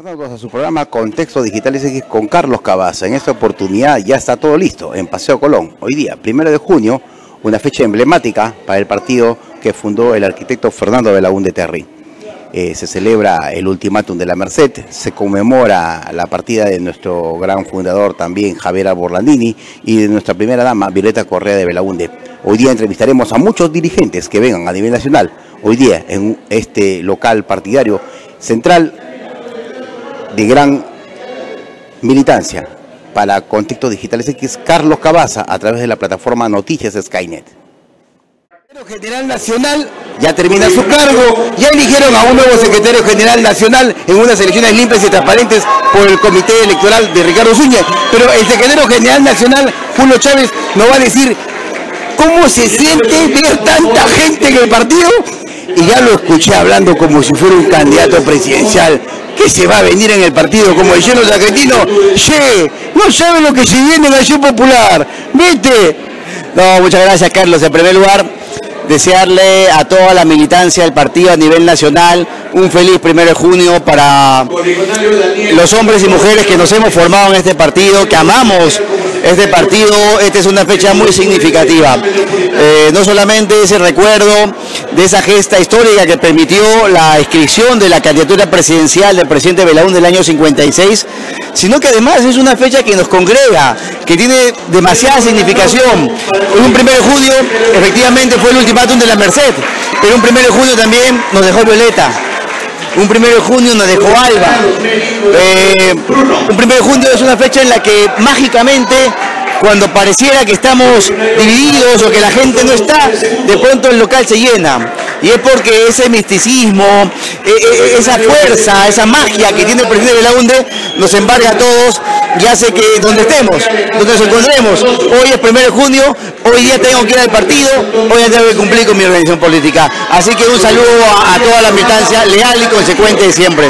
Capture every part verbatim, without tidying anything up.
Retornamos a su programa Contexto Digital X con Carlos Cabaza. En esta oportunidad ya está todo listo en Paseo Colón. Hoy día, primero de junio, una fecha emblemática para el partido que fundó el arquitecto Fernando Belaúnde Terry. Eh, se celebra el ultimátum de la Merced, se conmemora la partida de nuestro gran fundador también Javier Aborlandini y de nuestra primera dama Violeta Correa de Belaúnde. Hoy día entrevistaremos a muchos dirigentes que vengan a nivel nacional. Hoy día en este local partidario central de gran militancia para Contexto Digital X, Carlos Cabaza, a través de la plataforma Noticias Skynet. El secretario general nacional ya termina su cargo, ya eligieron a un nuevo secretario general nacional en unas elecciones limpias y transparentes por el comité electoral de Ricardo Zúñez, pero el secretario general nacional, Julio Chávez, nos va a decir cómo se siente ver tanta gente en el partido, y ya lo escuché hablando como si fuera un candidato presidencial que se va a venir en el partido, como diciendo los argentinos: che, no saben lo que se viene en Acción Popular, vete. No, muchas gracias, Carlos. En primer lugar, desearle a toda la militancia del partido a nivel nacional un feliz primero de junio para los hombres y mujeres que nos hemos formado en este partido, que amamos este partido. Esta es una fecha muy significativa. Eh, no solamente es el recuerdo de esa gesta histórica que permitió la inscripción de la candidatura presidencial del presidente Belaúnde del año cincuenta y seis, sino que además es una fecha que nos congrega, que tiene demasiada significación. Un primero de junio efectivamente fue el ultimátum de la Merced, pero un primero de junio también nos dejó Violeta. Un primero de junio nos dejó Alba. Eh, un primero de junio es una fecha en la que mágicamente, cuando pareciera que estamos divididos o que la gente no está, de pronto el local se llena. Y es porque ese misticismo, eh, esa fuerza, esa magia que tiene el presidente Belaúnde nos embarga a todos y hace que donde estemos, donde nos encontremos. Hoy es primero de junio, hoy día tengo que ir al partido, hoy ya tengo que cumplir con mi organización política. Así que un saludo a, a toda la militancia, leal y consecuente siempre.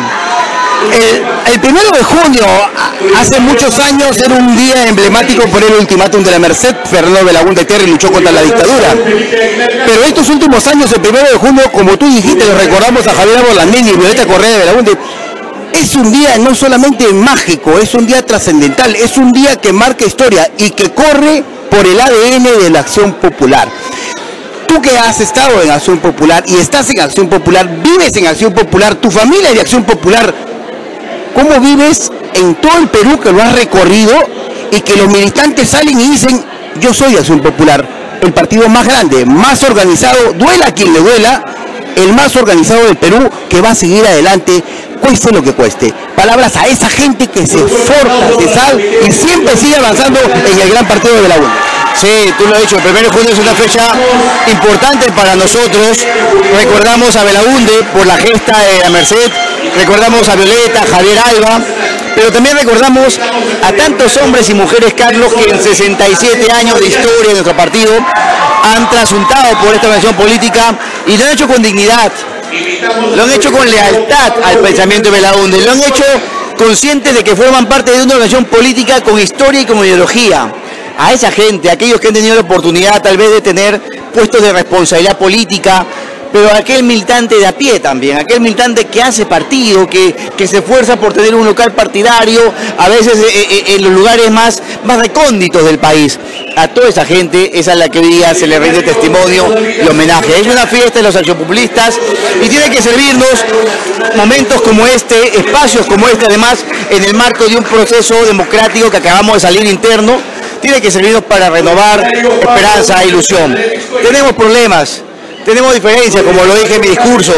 El, el primero de junio, hace muchos años, era un día emblemático por el ultimátum de la Merced. Fernando Belaúnde Terry luchó contra la dictadura. Pero estos últimos años, el primero de junio, como tú dijiste, lo recordamos a Javier Aborlandini y Violeta Correa de Belaúnde. Es un día no solamente mágico, es un día trascendental, es un día que marca historia y que corre por el A D N de la Acción Popular. Tú que has estado en Acción Popular y estás en Acción Popular, vives en Acción Popular, tu familia es de Acción Popular, ¿cómo vives en todo el Perú que lo has recorrido y que los militantes salen y dicen: yo soy Acción Popular, el partido más grande, más organizado, duela a quien le duela, el más organizado del Perú, que va a seguir adelante, cueste lo que cueste? Palabras a esa gente que se esforza, se sale y siempre sigue avanzando en el gran partido de Belaúnde. Sí, tú lo has dicho, el primero de junio es una fecha importante para nosotros. Recordamos a Belaúnde por la gesta de la Merced, recordamos a Violeta, a Javier Alba, pero también recordamos a tantos hombres y mujeres, Carlos, que en sesenta y siete años de historia de nuestro partido han trasuntado por esta organización política y lo han hecho con dignidad, lo han hecho con lealtad al pensamiento de Belaúnde, lo han hecho conscientes de que forman parte de una organización política con historia y con ideología. A esa gente, a aquellos que han tenido la oportunidad tal vez de tener puestos de responsabilidad política, pero aquel militante de a pie también, aquel militante que hace partido, que, que se esfuerza por tener un local partidario, a veces eh, eh, en los lugares más, más recónditos del país. A toda esa gente es a la que hoy día se le rinde testimonio y homenaje. Es una fiesta de los accionpopulistas y tiene que servirnos momentos como este, espacios como este, además en el marco de un proceso democrático que acabamos de salir interno. Tiene que servirnos para renovar esperanza e ilusión. Tenemos problemas, tenemos diferencias, como lo dije en mi discurso.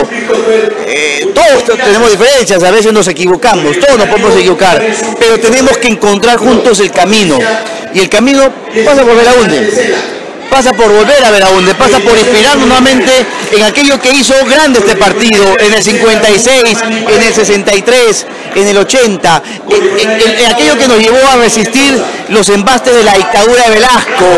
Eh, todos tenemos diferencias, a veces nos equivocamos, todos nos podemos equivocar, pero tenemos que encontrar juntos el camino. Y el camino pasa por Belaúnde, pasa por volver a Belaúnde, pasa por inspirarnos nuevamente en aquello que hizo grande este partido en el cincuenta y seis, en el sesenta y tres, en el ochenta, en, en, en aquello que nos llevó a resistir los embastes de la dictadura de Velasco,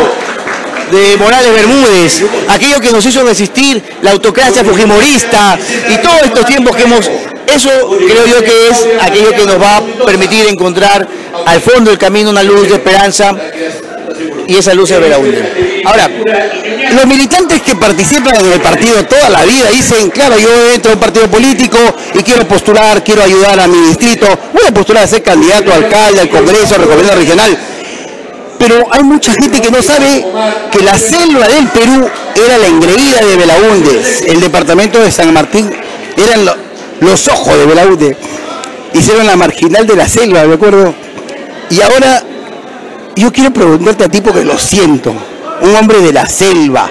de Morales Bermúdez, aquello que nos hizo resistir la autocracia fujimorista y todos estos tiempos que hemos... Eso creo yo que es aquello que nos va a permitir encontrar al fondo del camino una luz de esperanza y esa luz es Belaunde. Ahora, los militantes que participan en el partido toda la vida dicen, claro, yo entro a un partido político y quiero postular, quiero ayudar a mi distrito, voy a postular a ser candidato a alcalde, al Congreso, al gobierno regional. Pero hay mucha gente que no sabe que la selva del Perú era la engreída de Belaunde, el departamento de San Martín eran lo, los ojos de Belaunde, hicieron la marginal de la selva, me acuerdo. Y ahora yo quiero preguntarte a ti porque lo siento, un hombre de la selva,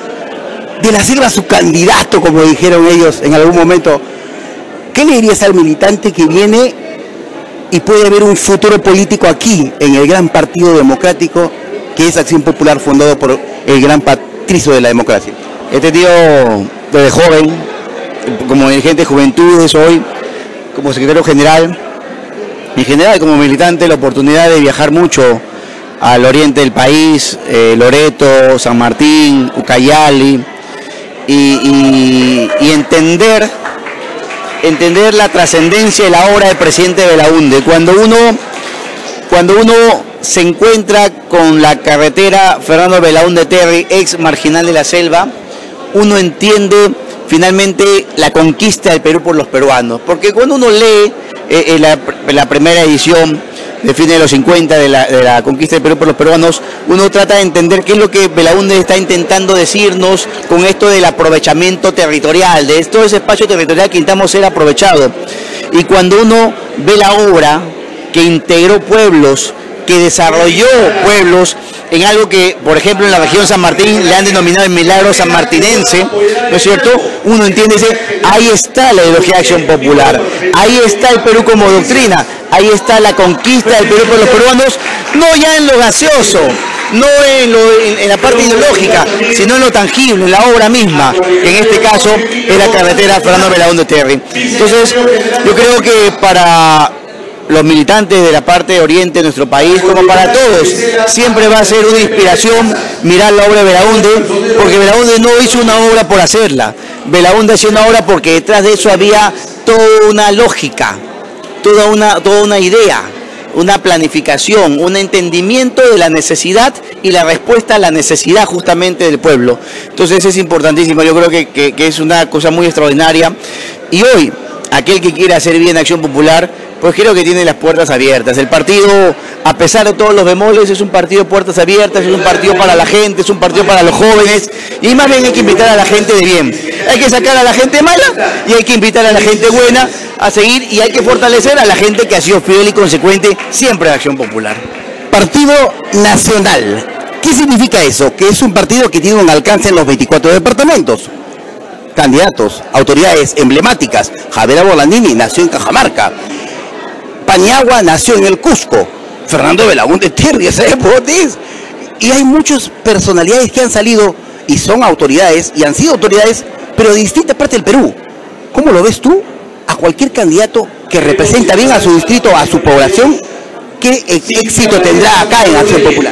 de la selva su candidato, como dijeron ellos en algún momento, ¿qué le dirías al militante que viene y puede haber un futuro político aquí, en el gran partido democrático, que es Acción Popular, fundado por el gran patricio de la democracia? He tenido desde joven, como dirigente de juventudes, hoy como secretario general, en general como militante, la oportunidad de viajar mucho al oriente del país, eh, Loreto, San Martín, Ucayali, y, y, y entender... entender la trascendencia de la obra del presidente Belaunde. Cuando uno, cuando uno se encuentra con la carretera Fernando Belaunde Terry, ex marginal de la selva, uno entiende finalmente la conquista del Perú por los peruanos. Porque cuando uno lee eh, la, la primera edición de fines de los cincuenta de la, de la conquista del Perú por los peruanos, uno trata de entender qué es lo que Belaunde está intentando decirnos con esto del aprovechamiento territorial, de todo ese espacio territorial que intentamos ser aprovechado. Y cuando uno ve la obra que integró pueblos, que desarrolló pueblos en algo que, por ejemplo, en la región San Martín le han denominado el milagro sanmartinense, ¿no es cierto? Uno entiende, dice, ahí está la ideología de Acción Popular, ahí está el Perú como doctrina, ahí está la conquista del Perú por los peruanos, no ya en lo gaseoso, no en, lo, en, en la parte ideológica, sino en lo tangible, en la obra misma, que en este caso es la carretera Fernando Belaunde Terry. Entonces, yo creo que para los militantes de la parte oriente de nuestro país, como para todos, siempre va a ser una inspiración mirar la obra de Belaunde, porque Belaunde no hizo una obra por hacerla, Belaunde hizo una obra porque detrás de eso había toda una lógica, toda una, toda una idea, una planificación, un entendimiento de la necesidad y la respuesta a la necesidad justamente del pueblo. Entonces es importantísimo, yo creo que, que, que es una cosa muy extraordinaria. Y hoy, aquel que quiera hacer bien Acción Popular, pues creo que tiene las puertas abiertas. El partido, a pesar de todos los bemoles, es un partido de puertas abiertas, es un partido para la gente, es un partido para los jóvenes, y más bien hay que invitar a la gente de bien. Hay que sacar a la gente mala y hay que invitar a la gente buena a seguir, y hay que fortalecer a la gente que ha sido fiel y consecuente siempre de Acción Popular. Partido Nacional. ¿Qué significa eso? Que es un partido que tiene un alcance en los veinticuatro departamentos. Candidatos, autoridades emblemáticas. Javier Abolandini nació en Cajamarca. Paniagua nació en el Cusco. Fernando Belaunde Terry, ¿sabes por dónde es? Y hay muchas personalidades que han salido y son autoridades y han sido autoridades, pero de distintas partes del Perú. ¿Cómo lo ves tú a cualquier candidato que representa bien a su distrito, a su población? ¿Qué éxito tendrá acá en Acción Popular?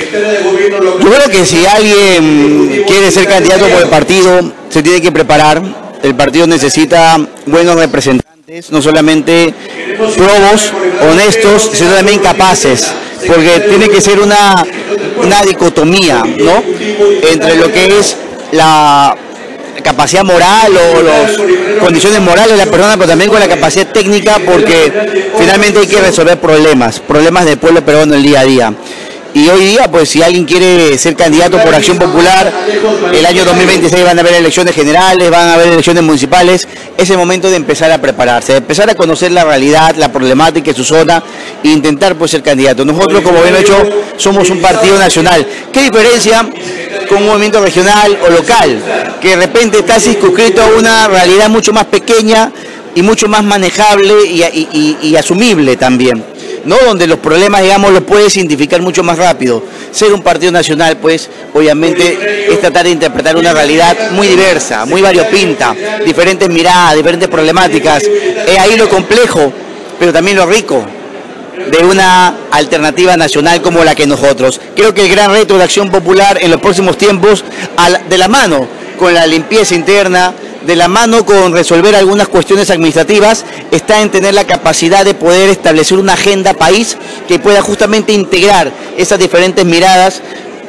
Yo creo que si alguien quiere ser candidato por el partido, se tiene que preparar. El partido necesita buenos representantes, no solamente probos, honestos, sino también capaces, porque tiene que ser una, una dicotomía, ¿no?, entre lo que es la capacidad moral o las condiciones morales de la persona, pero también con la capacidad técnica, porque finalmente hay que resolver problemas, problemas del pueblo peruano el día a día. Y hoy día, pues si alguien quiere ser candidato por Acción Popular, el año dos mil veintiséis van a haber elecciones generales, van a haber elecciones municipales, es el momento de empezar a prepararse, de empezar a conocer la realidad, la problemática de su zona e intentar pues ser candidato. Nosotros, como bien lo he hecho, somos un partido nacional. ¿Qué diferencia con un movimiento regional o local, que de repente está circunscrito a una realidad mucho más pequeña y mucho más manejable y, y, y, y asumible también, ¿no?, donde los problemas, digamos, los puedes identificar mucho más rápido? Ser un partido nacional, pues, obviamente, es tratar de interpretar una realidad muy diversa, muy variopinta, diferentes miradas, diferentes problemáticas. Es ahí lo complejo, pero también lo rico de una alternativa nacional como la que nosotros. Creo que el gran reto de Acción Popular en los próximos tiempos, de la mano con la limpieza interna, de la mano con resolver algunas cuestiones administrativas, está en tener la capacidad de poder establecer una agenda país que pueda justamente integrar esas diferentes miradas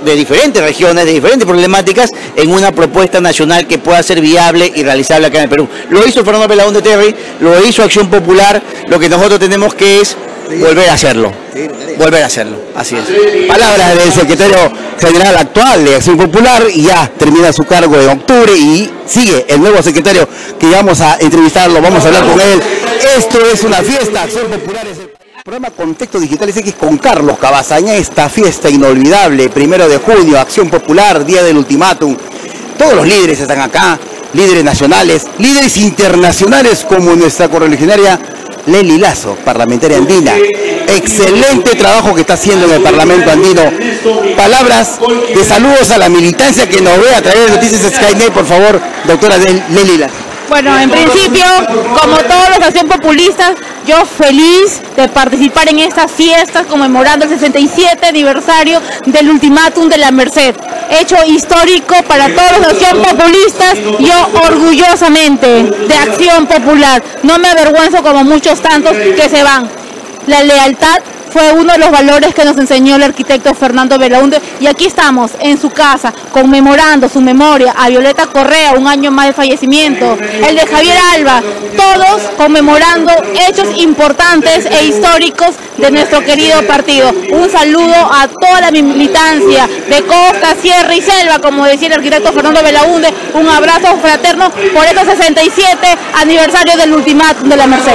de diferentes regiones, de diferentes problemáticas, en una propuesta nacional que pueda ser viable y realizable acá en el Perú. Lo hizo Fernando Belaúnde Terry, lo hizo Acción Popular, lo que nosotros tenemos que es volver a hacerlo, volver a hacerlo, así es. Palabras del secretario general actual de Acción Popular, y ya termina su cargo en octubre y sigue el nuevo secretario que vamos a entrevistarlo, vamos a hablar con él. Esto es una fiesta, Acción Popular es el programa Contexto Digital X con Carlos Cabaza. En esta fiesta inolvidable, primero de junio, Acción Popular, Día del Ultimátum. Todos los líderes están acá, líderes nacionales, líderes internacionales como nuestra correligionaria Lely Lazo, parlamentaria andina. Excelente trabajo que está haciendo en el Parlamento andino. Palabras de saludos a la militancia que nos ve a través de Noticias Skynet, por favor, doctora Lely Lazo. Bueno, en principio, como todos los acción populistas, yo feliz de participar en estas fiestas conmemorando el sesenta y siete aniversario del ultimátum de la Merced. Hecho histórico para todos los acción populistas, yo orgullosamente de Acción Popular. No me avergüenzo como muchos tantos que se van. La lealtad fue uno de los valores que nos enseñó el arquitecto Fernando Belaúnde, y aquí estamos en su casa conmemorando su memoria a Violeta Correa, un año más de fallecimiento, el de Javier Alba, todos conmemorando hechos importantes e históricos de nuestro querido partido. Un saludo a toda la militancia de costa, sierra y selva, como decía el arquitecto Fernando Belaúnde, un abrazo fraterno por estos sesenta y siete aniversarios del ultimátum de la Merced.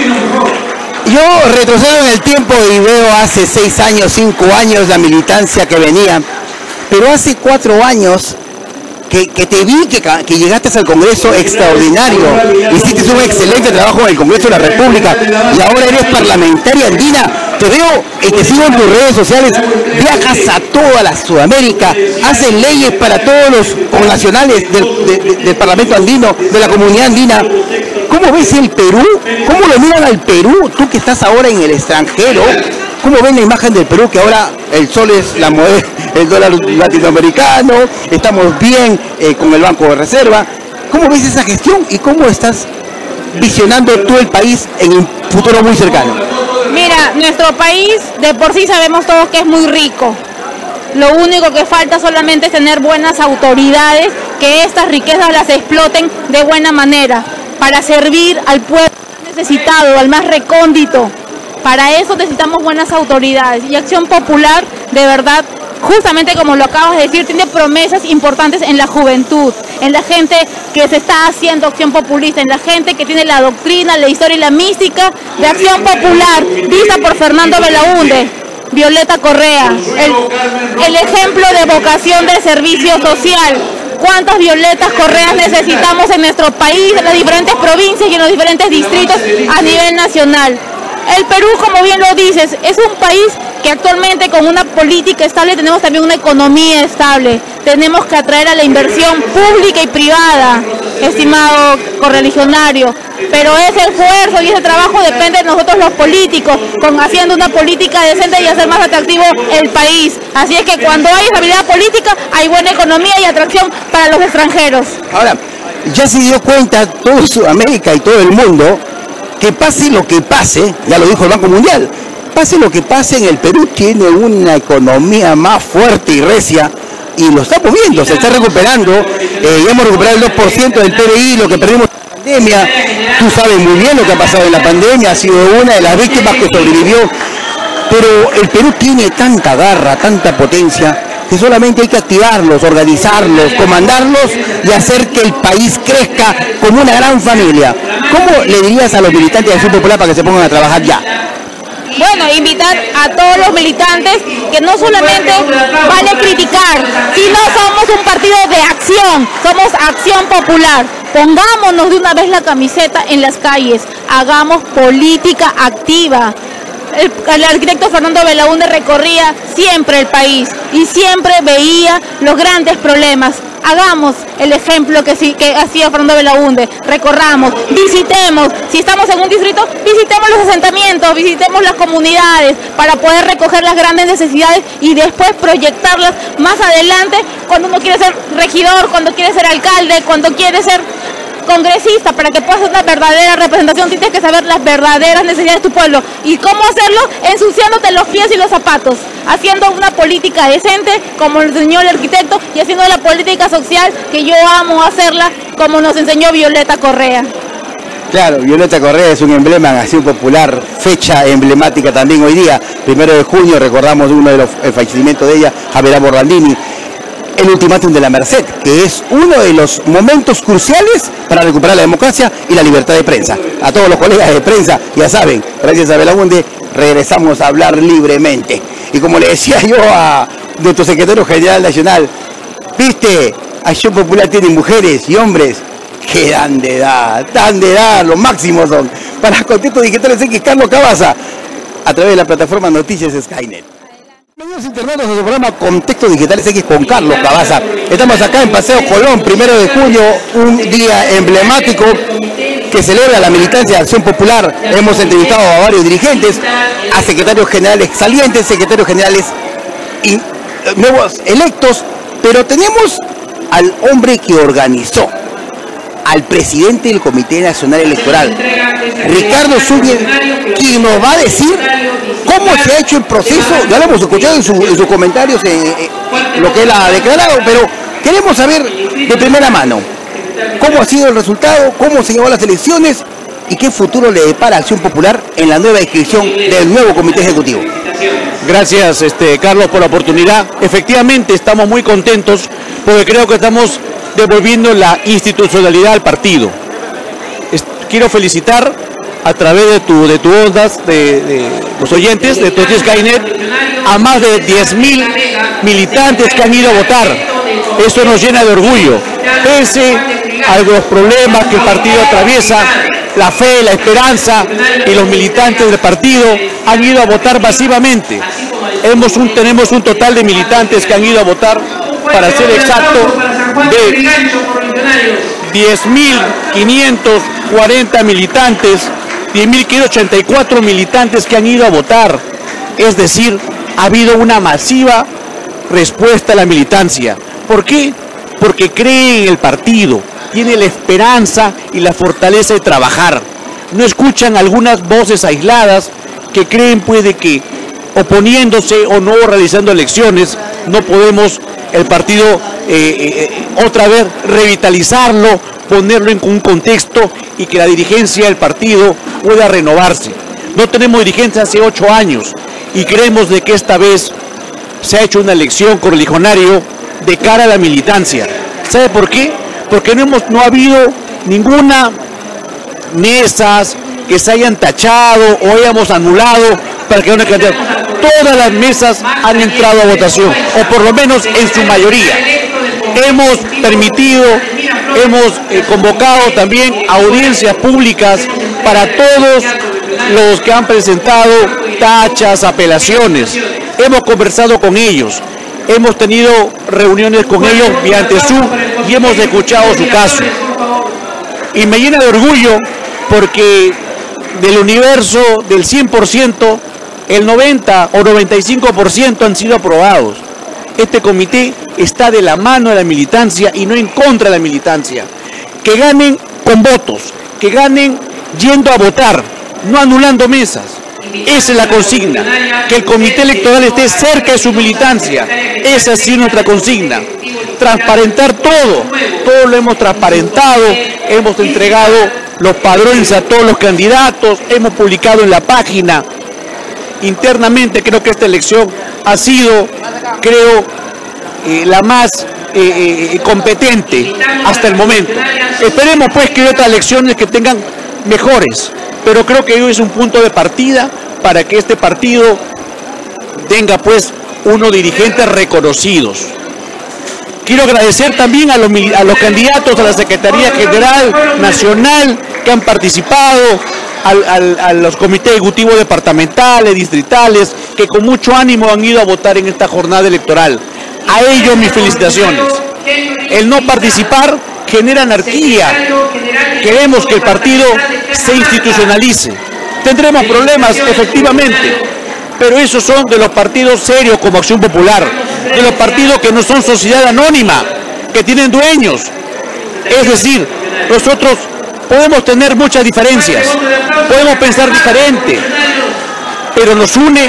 Yo retrocedo en el tiempo y veo hace seis años, cinco años la militancia que venía, pero hace cuatro años que, que te vi que, que llegaste al Congreso extraordinario, hiciste un excelente trabajo en el Congreso de la República y ahora eres parlamentaria andina. Te veo y te sigo en tus redes sociales, viajas a toda la Sudamérica, haces leyes para todos los connacionales del, de, de, del Parlamento andino, de la comunidad andina. ¿Cómo ves el Perú? ¿Cómo lo miran al Perú? Tú que estás ahora en el extranjero, ¿cómo ven la imagen del Perú? Que ahora el sol es la moneda, el dólar latinoamericano, estamos bien eh, con el Banco de Reserva. ¿Cómo ves esa gestión y cómo estás visionando todo el país en un futuro muy cercano? Mira, nuestro país de por sí sabemos todos que es muy rico. Lo único que falta solamente es tener buenas autoridades, que estas riquezas las exploten de buena manera, para servir al pueblo necesitado, al más recóndito. Para eso necesitamos buenas autoridades. Y Acción Popular, de verdad, justamente como lo acabas de decir, tiene promesas importantes en la juventud, en la gente que se está haciendo acción populista, en la gente que tiene la doctrina, la historia y la mística de Acción Popular, vista por Fernando Belaúnde, Violeta Correa, el, el ejemplo de vocación de servicio social. ¿Cuántas Violetas Correas necesitamos en nuestro país, en las diferentes provincias y en los diferentes distritos a nivel nacional? El Perú, como bien lo dices, es un país que actualmente con una política estable tenemos también una economía estable. Tenemos que atraer a la inversión pública y privada, estimado correligionario. Pero ese esfuerzo y ese trabajo depende de nosotros los políticos, con haciendo una política decente y hacer más atractivo el país. Así es que cuando hay estabilidad política, hay buena economía y atracción para los extranjeros. Ahora, ya se dio cuenta todo Sudamérica y todo el mundo que pase lo que pase, ya lo dijo el Banco Mundial, pase lo que pase, en el Perú tiene una economía más fuerte y recia y lo estamos viendo, se está recuperando, eh, ya hemos recuperado el dos por ciento del P B I, lo que perdimos en la pandemia. Tú sabes muy bien lo que ha pasado en la pandemia, ha sido una de las víctimas que sobrevivió, pero el Perú tiene tanta garra, tanta potencia, que solamente hay que activarlos, organizarlos, comandarlos y hacer que el país crezca como una gran familia. ¿Cómo le dirías a los militantes de Acción Popular para que se pongan a trabajar ya? Bueno, invitar a todos los militantes que no solamente vale criticar, sino somos un partido de acción, somos Acción Popular. Pongámonos de una vez la camiseta en las calles, hagamos política activa. El, el arquitecto Fernando Belaúnde recorría siempre el país y siempre veía los grandes problemas. Hagamos el ejemplo que, sí, que hacía Fernando Belaúnde, recorramos, visitemos, si estamos en un distrito, visitemos los asentamientos, visitemos las comunidades para poder recoger las grandes necesidades y después proyectarlas más adelante cuando uno quiere ser regidor, cuando quiere ser alcalde, cuando quiere ser congresista, para que puedas hacer una verdadera representación, tienes que saber las verdaderas necesidades de tu pueblo. ¿Y cómo hacerlo? Ensuciándote los pies y los zapatos, haciendo una política decente, como el señor arquitecto, y haciendo la política social que yo amo hacerla, como nos enseñó Violeta Correa. Claro, Violeta Correa es un emblema en Acción Popular, fecha emblemática también hoy día, primero de junio, recordamos uno de los el fallecimiento de ella, Javiera Borrandini, el ultimátum de la Merced, que es uno de los momentos cruciales para recuperar la democracia y la libertad de prensa. A todos los colegas de prensa, ya saben, gracias a Belaúnde, regresamos a hablar libremente. Y como le decía yo a nuestro secretario general nacional, viste, Acción Popular tiene mujeres y hombres que dan de edad, dan de edad, los máximos son. Para Contextos Digitales X, Carlos Cabaza, a través de la plataforma Noticias Skynet. Bienvenidos internados a su programa Contextos Digitales X con Carlos Cabaza. Estamos acá en Paseo Colón, primero de junio, un día emblemático que celebra la militancia de Acción Popular. Hemos entrevistado a varios dirigentes, a secretarios generales salientes, secretarios generales y, eh, nuevos electos, pero tenemos al hombre que organizó, al presidente del Comité Nacional Electoral, Ricardo Zúñiga, quien nos va a decir cómo se ha hecho el proceso. Ya lo hemos escuchado en, su, en sus comentarios, eh, eh, lo que él ha declarado, pero queremos saber de primera mano cómo ha sido el resultado, cómo se llevó a las elecciones y qué futuro le depara a Acción Popular en la nueva inscripción del nuevo Comité Ejecutivo. Gracias, este, Carlos, por la oportunidad. Efectivamente, estamos muy contentos porque creo que estamos devolviendo la institucionalidad al partido. Quiero felicitar a través de tu de tu ondas, de, de los oyentes de tu Skynet, a más de diez mil militantes que han ido a votar. Eso nos llena de orgullo. Pese a los problemas que el partido atraviesa, la fe, la esperanza y los militantes del partido han ido a votar masivamente. Hemos un, tenemos un total de militantes que han ido a votar, para ser exacto, de diez mil quinientos cuarenta militantes, diez mil quinientos ochenta y cuatro militantes que han ido a votar. Es decir, ha habido una masiva respuesta a la militancia. ¿Por qué? Porque cree en el partido, tiene la esperanza y la fortaleza de trabajar. No escuchan algunas voces aisladas que creen pues de que oponiéndose o no realizando elecciones no podemos el partido eh, eh, otra vez revitalizarlo, ponerlo en un contexto y que la dirigencia del partido pueda renovarse. No tenemos dirigencia hace ocho años y creemos de que esta vez se ha hecho una elección correligionario de cara a la militancia. ¿Sabe por qué? Porque no, hemos, no ha habido ninguna mesas que se hayan tachado o hayamos anulado para que una cantidad. Todas las mesas han entrado a votación, o por lo menos en su mayoría. Hemos permitido, hemos eh, convocado también audiencias públicas para todos los que han presentado tachas, apelaciones. Hemos conversado con ellos, hemos tenido reuniones con ellos mediante Zoom y hemos escuchado su caso. Y me llena de orgullo porque del universo del cien por ciento, el noventa o noventa y cinco por ciento han sido aprobados. Este comité está de la mano de la militancia y no en contra de la militancia. Que ganen con votos, que ganen yendo a votar, no anulando mesas. Esa es la consigna, que el comité electoral esté cerca de su militancia. Esa sí es nuestra consigna. Transparentar todo, todo lo hemos transparentado, hemos entregado los padrones a todos los candidatos, hemos publicado en la página. Internamente creo que esta elección ha sido, creo, eh, la más eh, eh, competente hasta el momento. Esperemos pues que haya otras elecciones que tengan mejores, pero creo que hoy es un punto de partida para que este partido tenga pues unos dirigentes reconocidos. Quiero agradecer también a los, a los candidatos a la Secretaría General Nacional que han participado, al, al, a los comités ejecutivos departamentales, distritales, que con mucho ánimo han ido a votar en esta jornada electoral. A ellos mis felicitaciones. El no participar genera anarquía. Queremos que el partido se institucionalice. Tendremos problemas, efectivamente, pero esos son de los partidos serios como Acción Popular, de los partidos que no son sociedad anónima, que tienen dueños. Es decir, Nosotros podemos tener muchas diferencias, podemos pensar diferente, pero nos une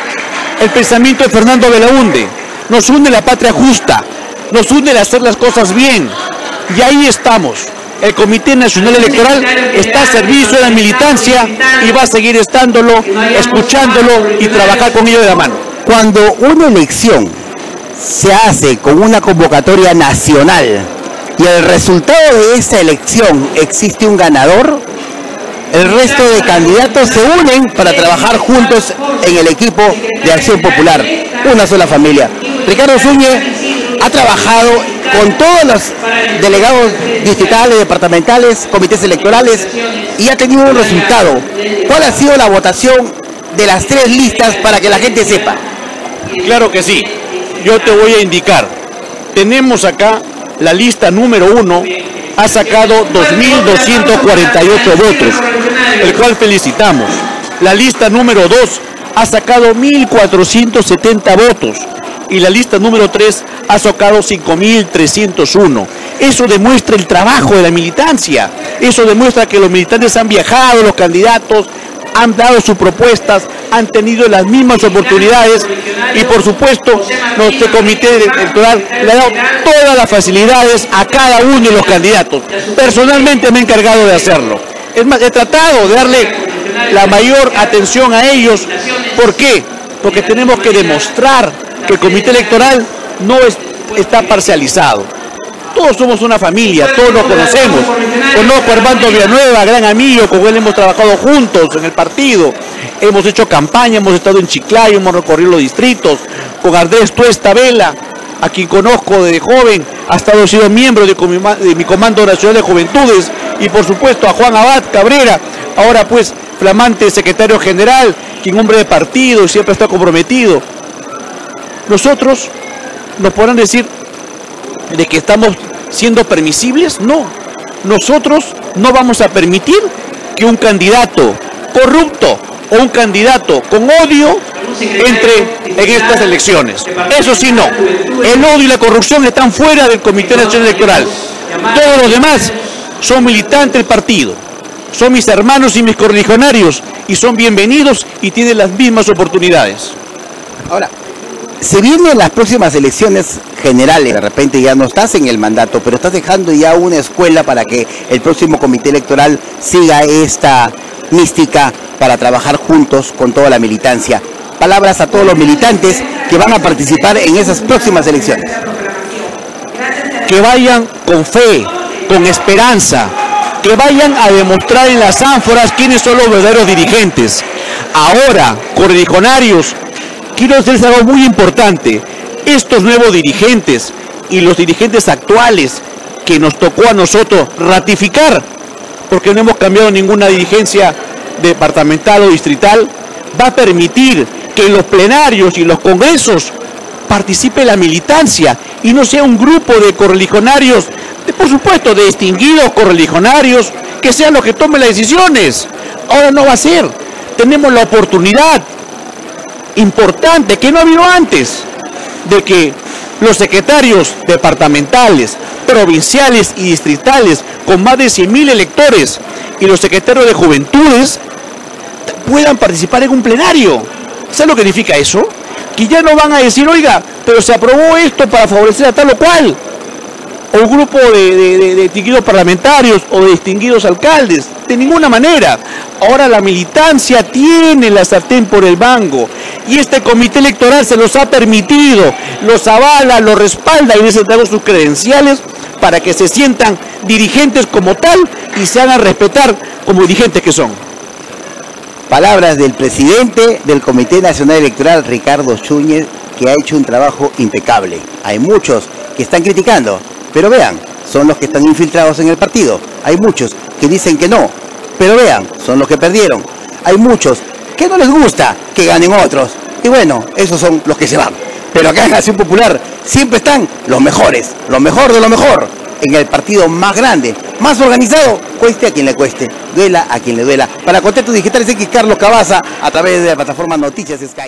el pensamiento de Fernando Belaúnde, nos une la patria justa, nos une el hacer las cosas bien, y ahí estamos. El Comité Nacional Electoral está a servicio de la militancia y va a seguir estándolo, escuchándolo y trabajar con ellos de la mano. Cuando una elección se hace con una convocatoria nacional y el resultado de esa elección existe un ganador, el resto de candidatos se unen para trabajar juntos en el equipo de Acción Popular, una sola familia. Ricardo Zúñez ha trabajado con todos los delegados distritales, departamentales, comités electorales y ha tenido un resultado. ¿Cuál ha sido la votación de las tres listas para que la gente sepa? Claro que sí, yo te voy a indicar. Tenemos acá la lista número uno, ha sacado dos mil doscientos cuarenta y ocho votos, el cual felicitamos. La lista número dos ha sacado mil cuatrocientos setenta votos. Y la lista número tres ha sacado cinco mil trescientos uno. Eso demuestra el trabajo de la militancia. Eso demuestra que los militantes han viajado, los candidatos han dado sus propuestas, han tenido las mismas oportunidades y por supuesto nuestro comité electoral le ha dado todas las facilidades a cada uno de los candidatos. Personalmente me he encargado de hacerlo. Es más, he tratado de darle la mayor atención a ellos. ¿Por qué? Porque tenemos que demostrar que el comité electoral no es, está parcializado. Todos somos una familia, todos nos conocemos. Conozco a Armando Villanueva, gran amigo, con él hemos trabajado juntos en el partido. Hemos hecho campaña, hemos estado en Chiclayo, hemos recorrido los distritos. Con Andrés Tuesta Vela, a quien conozco desde joven, ha estado sido miembro de, de mi Comando Nacional de Juventudes. Y por supuesto a Juan Abad Cabrera, ahora pues flamante secretario general, quien hombre de partido y siempre está comprometido. Nosotros nos podrán decir de que estamos siendo permisibles. No, nosotros no vamos a permitir que un candidato corrupto o un candidato con odio entre en estas elecciones. Eso sí, no. El odio y la corrupción están fuera del Comité Nacional Electoral. Todos los demás son militantes del partido, son mis hermanos y mis correligionarios y son bienvenidos y tienen las mismas oportunidades. Ahora, se vienen las próximas elecciones generales, de repente ya no estás en el mandato, pero estás dejando ya una escuela para que el próximo comité electoral siga esta mística para trabajar juntos con toda la militancia. Palabras a todos los militantes que van a participar en esas próximas elecciones. Que vayan con fe, con esperanza, que vayan a demostrar en las ánforas quiénes son los verdaderos dirigentes. Ahora, correligionarios, quiero decirles algo muy importante. Estos nuevos dirigentes y los dirigentes actuales que nos tocó a nosotros ratificar, porque no hemos cambiado ninguna dirigencia departamental o distrital, va a permitir que en los plenarios y los congresos participe la militancia y no sea un grupo de correligionarios, de, por supuesto de distinguidos correligionarios, que sean los que tomen las decisiones. Ahora no va a ser. Tenemos la oportunidad importante que no ha habido antes, de que los secretarios departamentales, provinciales y distritales con más de cien mil electores y los secretarios de juventudes puedan participar en un plenario. ¿Sabes lo que significa eso? Que ya no van a decir, oiga, pero se aprobó esto para favorecer a tal o cual, o un grupo de, de, de, de distinguidos parlamentarios o de distinguidos alcaldes, de ninguna manera. Ahora la militancia tiene la sartén por el mango y este comité electoral se los ha permitido, los avala, los respalda y les ha dado sus credenciales para que se sientan dirigentes como tal y se hagan respetar como dirigentes que son. Palabras del presidente del Comité Nacional Electoral, Ricardo Zúñez, que ha hecho un trabajo impecable. Hay muchos que están criticando, pero vean, son los que están infiltrados en el partido. Hay muchos que dicen que no, pero vean, son los que perdieron. Hay muchos que no les gusta que ganen otros. Y bueno, esos son los que se van. Pero acá en Acción Popular siempre están los mejores, lo mejor de lo mejor, en el partido más grande, más organizado, cueste a quien le cueste, duela a quien le duela. Para Contextos Digitales X, Carlos Cabaza, a través de la plataforma Noticias Skynet.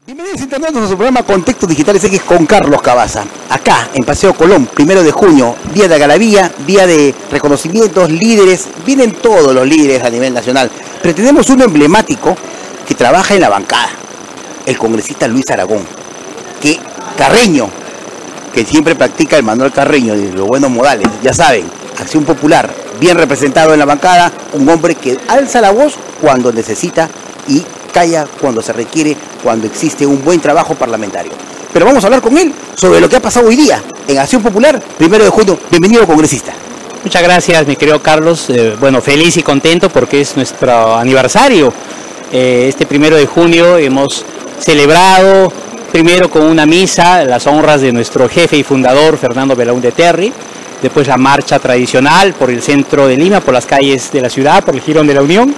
Bienvenidos internautas a nuestro programa Contextos Digitales X con Carlos Cabaza. Acá, en Paseo Colón, primero de junio, día de algarabía, día de reconocimientos, líderes, vienen todos los líderes a nivel nacional. Pero tenemos uno emblemático que trabaja en la bancada, el congresista Luis Aragón, que Carreño, que siempre practica el Manuel Carreño de los buenos modales, ya saben, Acción Popular, bien representado en la bancada, un hombre que alza la voz cuando necesita y calla cuando se requiere, cuando existe un buen trabajo parlamentario. Pero vamos a hablar con él sobre lo que ha pasado hoy día en Acción Popular, primero de junio. Bienvenido, congresista. Muchas gracias, mi querido Carlos. Eh, bueno, feliz y contento porque es nuestro aniversario. Eh, este primero de junio hemos celebrado primero con una misa las honras de nuestro jefe y fundador, Fernando Belaúnde Terry. Después la marcha tradicional por el centro de Lima, por las calles de la ciudad, por el Jirón de la Unión.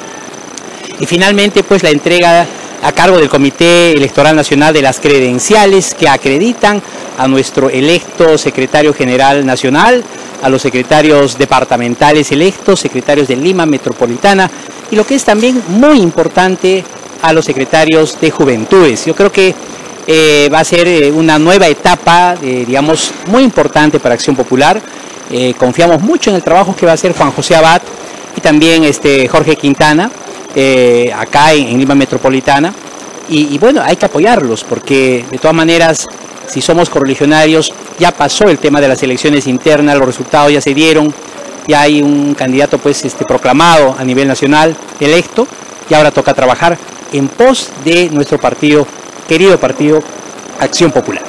Y finalmente pues la entrega a cargo del Comité Electoral Nacional de las credenciales que acreditan a nuestro electo secretario general nacional, a los secretarios departamentales electos, secretarios de Lima Metropolitana y lo que es también muy importante, a los secretarios de Juventudes. Yo creo que eh, va a ser eh, una nueva etapa, eh, digamos, muy importante para Acción Popular. Eh, confiamos mucho en el trabajo que va a hacer Juan José Abad y también este, Jorge Quintana. Eh, acá en, en Lima Metropolitana y, y bueno, hay que apoyarlos porque de todas maneras, si somos correligionarios, ya pasó el tema de las elecciones internas, los resultados ya se dieron, ya hay un candidato pues este, proclamado a nivel nacional, electo, y ahora toca trabajar en pos de nuestro partido, querido partido Acción Popular.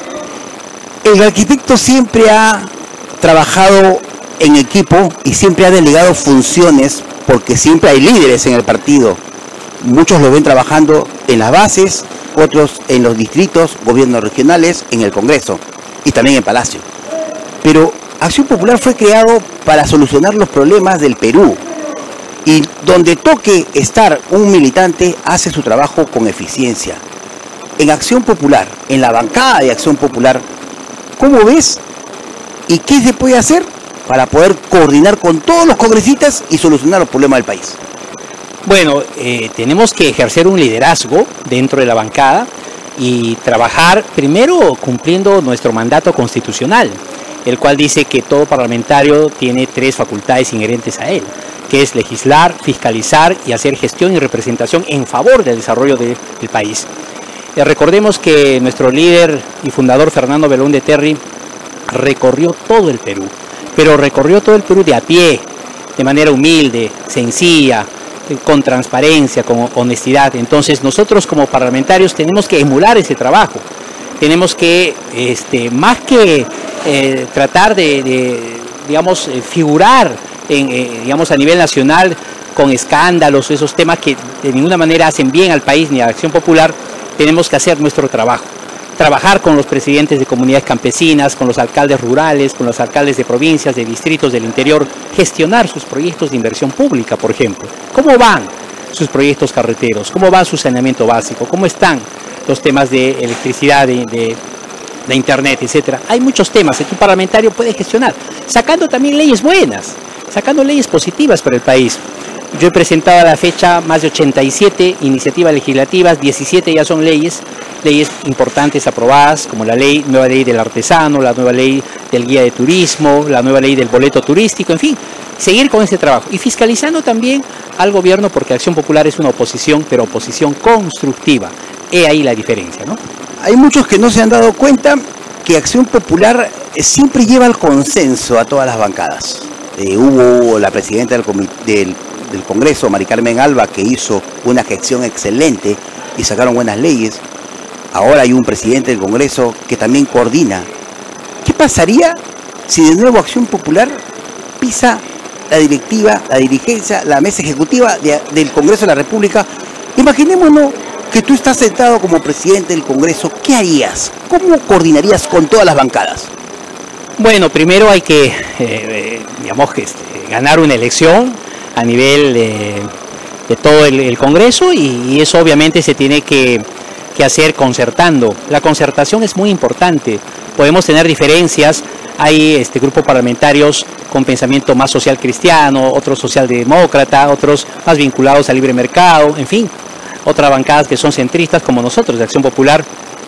El arquitecto siempre ha trabajado en equipo y siempre ha delegado funciones porque siempre hay líderes en el partido. Muchos lo ven trabajando en las bases, otros en los distritos, gobiernos regionales, en el Congreso y también en Palacio. Pero Acción Popular fue creado para solucionar los problemas del Perú y donde toque estar un militante hace su trabajo con eficiencia. En Acción Popular, en la bancada de Acción Popular, ¿cómo ves y qué se puede hacer para poder coordinar con todos los congresistas y solucionar los problemas del país? Bueno, eh, tenemos que ejercer un liderazgo dentro de la bancada y trabajar primero cumpliendo nuestro mandato constitucional, el cual dice que todo parlamentario tiene tres facultades inherentes a él, que es legislar, fiscalizar y hacer gestión y representación en favor del desarrollo de, del país. Eh, recordemos que nuestro líder y fundador Fernando Belaúnde Terry recorrió todo el Perú, pero recorrió todo el Perú de a pie, de manera humilde, sencilla, con transparencia, con honestidad. Entonces nosotros como parlamentarios tenemos que emular ese trabajo, tenemos que, este, más que eh, tratar de, de digamos, figurar en, eh, digamos, a nivel nacional con escándalos, esos temas que de ninguna manera hacen bien al país ni a Acción Popular, tenemos que hacer nuestro trabajo. Trabajar con los presidentes de comunidades campesinas, con los alcaldes rurales, con los alcaldes de provincias, de distritos del interior, gestionar sus proyectos de inversión pública, por ejemplo. ¿Cómo van sus proyectos carreteros? ¿Cómo va su saneamiento básico? ¿Cómo están los temas de electricidad, de, de, de internet, etcétera? Hay muchos temas que un parlamentario puede gestionar, sacando también leyes buenas, sacando leyes positivas para el país. Yo he presentado a la fecha más de ochenta y siete iniciativas legislativas, diecisiete ya son leyes, leyes importantes aprobadas, como la ley, nueva ley del artesano, la nueva ley del guía de turismo, la nueva ley del boleto turístico, en fin, seguir con ese trabajo. Y fiscalizando también al gobierno, porque Acción Popular es una oposición, pero oposición constructiva. He ahí la diferencia, ¿no? Hay muchos que no se han dado cuenta que Acción Popular siempre lleva el consenso a todas las bancadas. Eh, hubo la presidenta del, del, del Congreso, Mari Carmen Alba, que hizo una gestión excelente y sacaron buenas leyes. Ahora hay un presidente del Congreso que también coordina. ¿Qué pasaría si de nuevo Acción Popular pisa la directiva, la dirigencia, la mesa ejecutiva de, del Congreso de la República? Imaginémonos que tú estás sentado como presidente del Congreso. ¿Qué harías? ¿Cómo coordinarías con todas las bancadas? Bueno, primero hay que, eh, digamos, que este, ganar una elección a nivel de, de todo el, el Congreso y, y eso obviamente se tiene que, que hacer concertando. La concertación es muy importante. Podemos tener diferencias, hay este, grupos parlamentarios con pensamiento más social cristiano, otros socialdemócrata, otros más vinculados al libre mercado, en fin. otras bancadas que son centristas como nosotros de Acción Popular,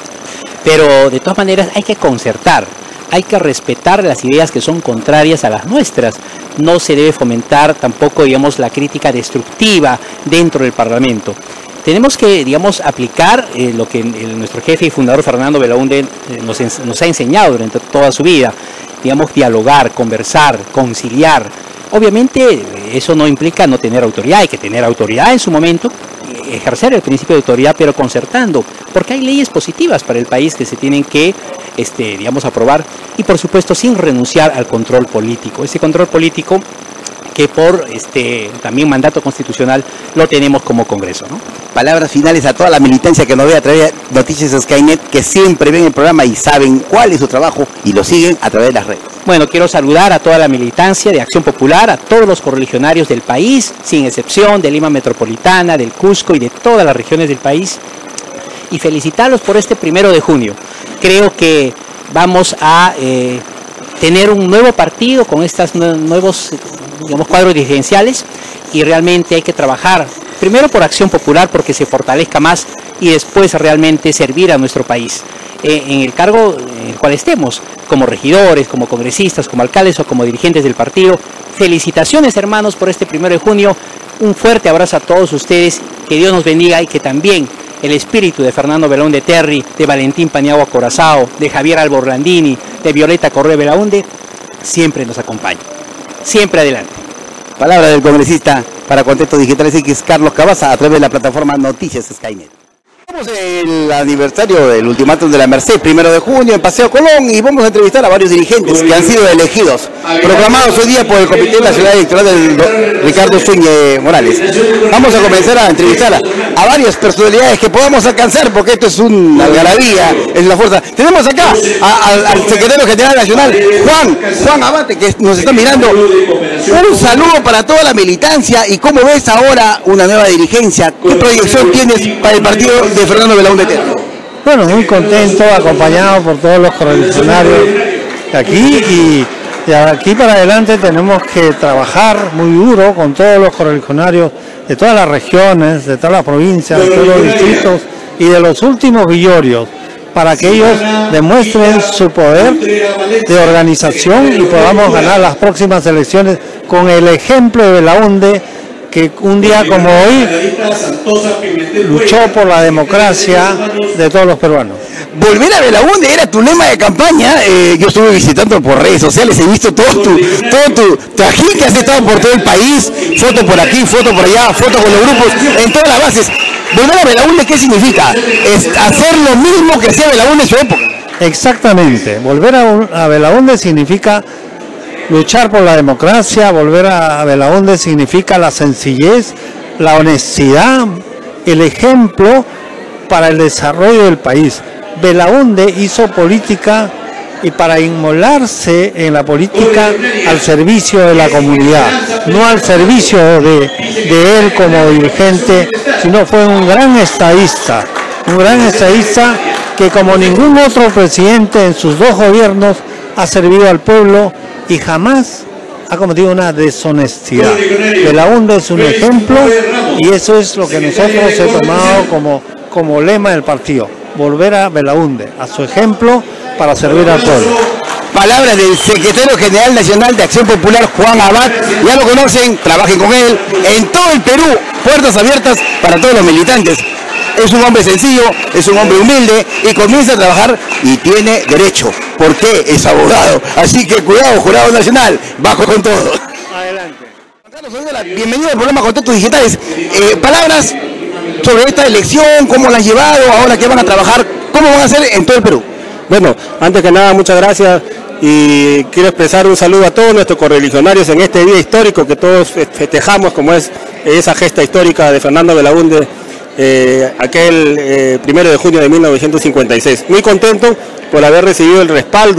pero de todas maneras hay que concertar, hay que respetar las ideas que son contrarias a las nuestras. No se debe fomentar tampoco, digamos, la crítica destructiva dentro del Parlamento. Tenemos que, digamos, aplicar eh, lo que el, nuestro jefe y fundador Fernando Belaúnde eh, nos, nos ha enseñado durante toda su vida, digamos, dialogar, conversar, conciliar. Obviamente eso no implica no tener autoridad, hay que tener autoridad en su momento, ejercer el principio de autoridad, pero concertando, porque hay leyes positivas para el país que se tienen que, este, digamos, aprobar, y por supuesto sin renunciar al control político. Ese control político que por este también mandato constitucional lo tenemos como Congreso, ¿no? Palabras finales a toda la militancia que nos ve a través de Noticias Skynet, que siempre ven el programa y saben cuál es su trabajo y lo siguen a través de las redes. Bueno, quiero saludar a toda la militancia de Acción Popular, a todos los correligionarios del país, sin excepción, de Lima Metropolitana, del Cusco y de todas las regiones del país, y felicitarlos por este primero de junio. Creo que vamos a eh, tener un nuevo partido con estos nuevos, digamos, cuadros dirigenciales, y realmente hay que trabajar primero por Acción Popular porque se fortalezca más, y después realmente servir a nuestro país eh, en el cargo en el cual estemos, como regidores, como congresistas, como alcaldes o como dirigentes del partido. Felicitaciones, hermanos, por este primero de junio, un fuerte abrazo a todos ustedes, que Dios nos bendiga y que también el espíritu de Fernando Belaúnde Terry, de Valentín Paniagua Corazao, de Javier Alba Orlandini, de Violeta Correa Belaúnde siempre nos acompañe. Siempre adelante. Palabra del congresista para Contexto Digital X, Carlos Cabaza, a través de la plataforma Noticias Skynet. Estamos en el aniversario del ultimátum de la Merced, primero de junio, en Paseo Colón, y vamos a entrevistar a varios dirigentes que han sido elegidos, proclamados hoy día por el Comité Nacional Electoral del Ricardo Zúñez Morales. Vamos a comenzar a entrevistar a, a varias personalidades que podamos alcanzar, porque esto es una algarabía, es la fuerza. Tenemos acá a, a, al secretario general nacional, Juan, Juan Abate, que nos está mirando. Un saludo para toda la militancia, y cómo ves ahora una nueva dirigencia. ¿Qué proyección tienes para el partido de Fernando Belaúnde Terry? Bueno, muy contento, acompañado por todos los correligionarios de aquí, y de aquí para adelante tenemos que trabajar muy duro con todos los correligionarios de todas las regiones, de todas las provincias, de todos los distritos y de los últimos villorios, para que ellos demuestren su poder de organización y podamos ganar las próximas elecciones con el ejemplo de Belaúnde, que un día como hoy luchó por la democracia de todos los peruanos. Volver a Belaúnde era tu lema de campaña. Eh, yo estuve visitando por redes sociales, he visto todo tu, todo tu trajín que has estado por todo el país, foto por aquí, foto por allá, foto con los grupos, en todas las bases. Volver a Belaúnde, ¿qué significa? Es hacer lo mismo que hacía Belaúnde en su época. Exactamente, volver a, a Belaúnde significa luchar por la democracia. Volver a Belaúnde significa la sencillez, la honestidad, el ejemplo para el desarrollo del país. Belaúnde hizo política, y para inmolarse en la política al servicio de la comunidad, no al servicio de, de él como dirigente, sino fue un gran estadista, un gran estadista que como ningún otro presidente en sus dos gobiernos ha servido al pueblo y jamás ha cometido una deshonestidad. Belaúnde es un ejemplo, y eso es lo que nosotros hemos tomado como, como lema del partido: volver a Belaúnde, a su ejemplo, para servir al pueblo. Palabras del secretario general nacional de Acción Popular, Juan Abad. Ya lo conocen, trabajen con él en todo el Perú, puertas abiertas para todos los militantes. Es un hombre sencillo, es un hombre humilde, y comienza a trabajar y tiene derecho, porque es abogado. Así que cuidado, Jurado Nacional, bajo con todo. Adelante. Bienvenido al programa Contextos Digitales. Eh, palabras sobre esta elección, cómo la han llevado, ahora que van a trabajar, cómo van a hacer en todo el Perú. Bueno, antes que nada, muchas gracias, y quiero expresar un saludo a todos nuestros correligionarios en este día histórico que todos festejamos, como es esa gesta histórica de Fernando Belaúnde, eh, aquel eh, primero de junio de mil novecientos cincuenta y seis. Muy contento por haber recibido el respaldo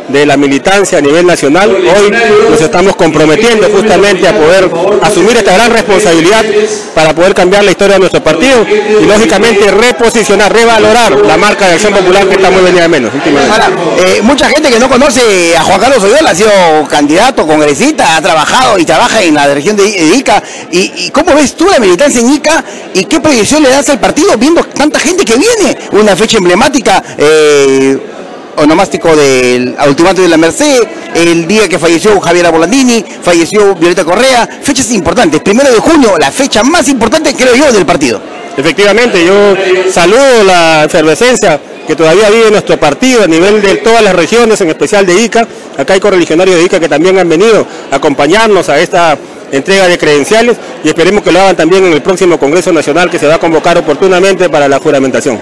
de la militancia a nivel nacional. Hoy nos estamos comprometiendo justamente a poder asumir esta gran responsabilidad para poder cambiar la historia de nuestro partido y lógicamente reposicionar, revalorar la marca de Acción Popular que está muy venida de menos. Ahora, eh, mucha gente que no conoce a Juan Carlos Oyola, ha sido candidato, congresista, ha trabajado y trabaja en la región de, de Ica. ¿Y, y cómo ves tú la militancia en Ica y qué proyección le das al partido viendo tanta gente que viene? Una fecha emblemática, eh, onomástico del ultimátum de la Merced, el día que falleció Javier Abolandini, falleció Violeta Correa, fechas importantes. Primero de junio, la fecha más importante, creo yo, del partido. Efectivamente, yo saludo la efervescencia que todavía vive nuestro partido a nivel de todas las regiones, en especial de Ica. Acá hay correligionarios de Ica que también han venido a acompañarnos a esta entrega de credenciales y esperemos que lo hagan también en el próximo Congreso Nacional que se va a convocar oportunamente para la juramentación.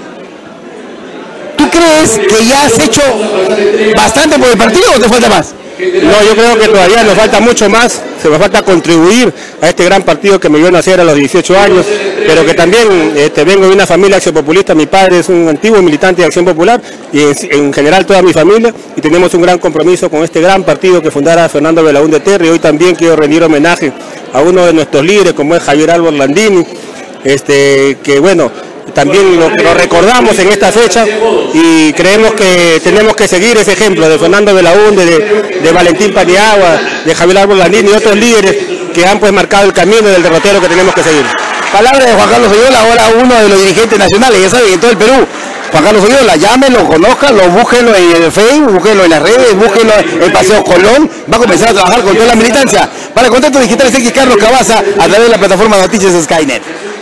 ¿Tú crees que ya has hecho bastante por el partido o te falta más? No, yo creo que todavía nos falta mucho más, se nos falta contribuir a este gran partido que me vio nacer a los dieciocho años, pero que también este, vengo de una familia acciopopulista. Mi padre es un antiguo militante de Acción Popular y en, en general toda mi familia, y tenemos un gran compromiso con este gran partido que fundara Fernando Belaúnde Terry. Hoy también quiero rendir homenaje a uno de nuestros líderes como es Javier Abolandini, este, que bueno, también lo, lo recordamos en esta fecha y creemos que tenemos que seguir ese ejemplo de Fernando Belaúnde, de, de Valentín Paniagua, de Javier Abolandini y otros líderes que han pues marcado el camino del derrotero que tenemos que seguir. Palabra de Juan Carlos Oyola, ahora uno de los dirigentes nacionales, ya saben, en todo el Perú. Juan Carlos Oyola, llámenlo, conózcanlo, búsquenlo en el Facebook, búsquenlo en las redes, búsquenlo en Paseo Colón. Va a comenzar a trabajar con toda la militancia. Para Contacto Digital X, Carlos Cabaza, a través de la plataforma de Noticias Skynet.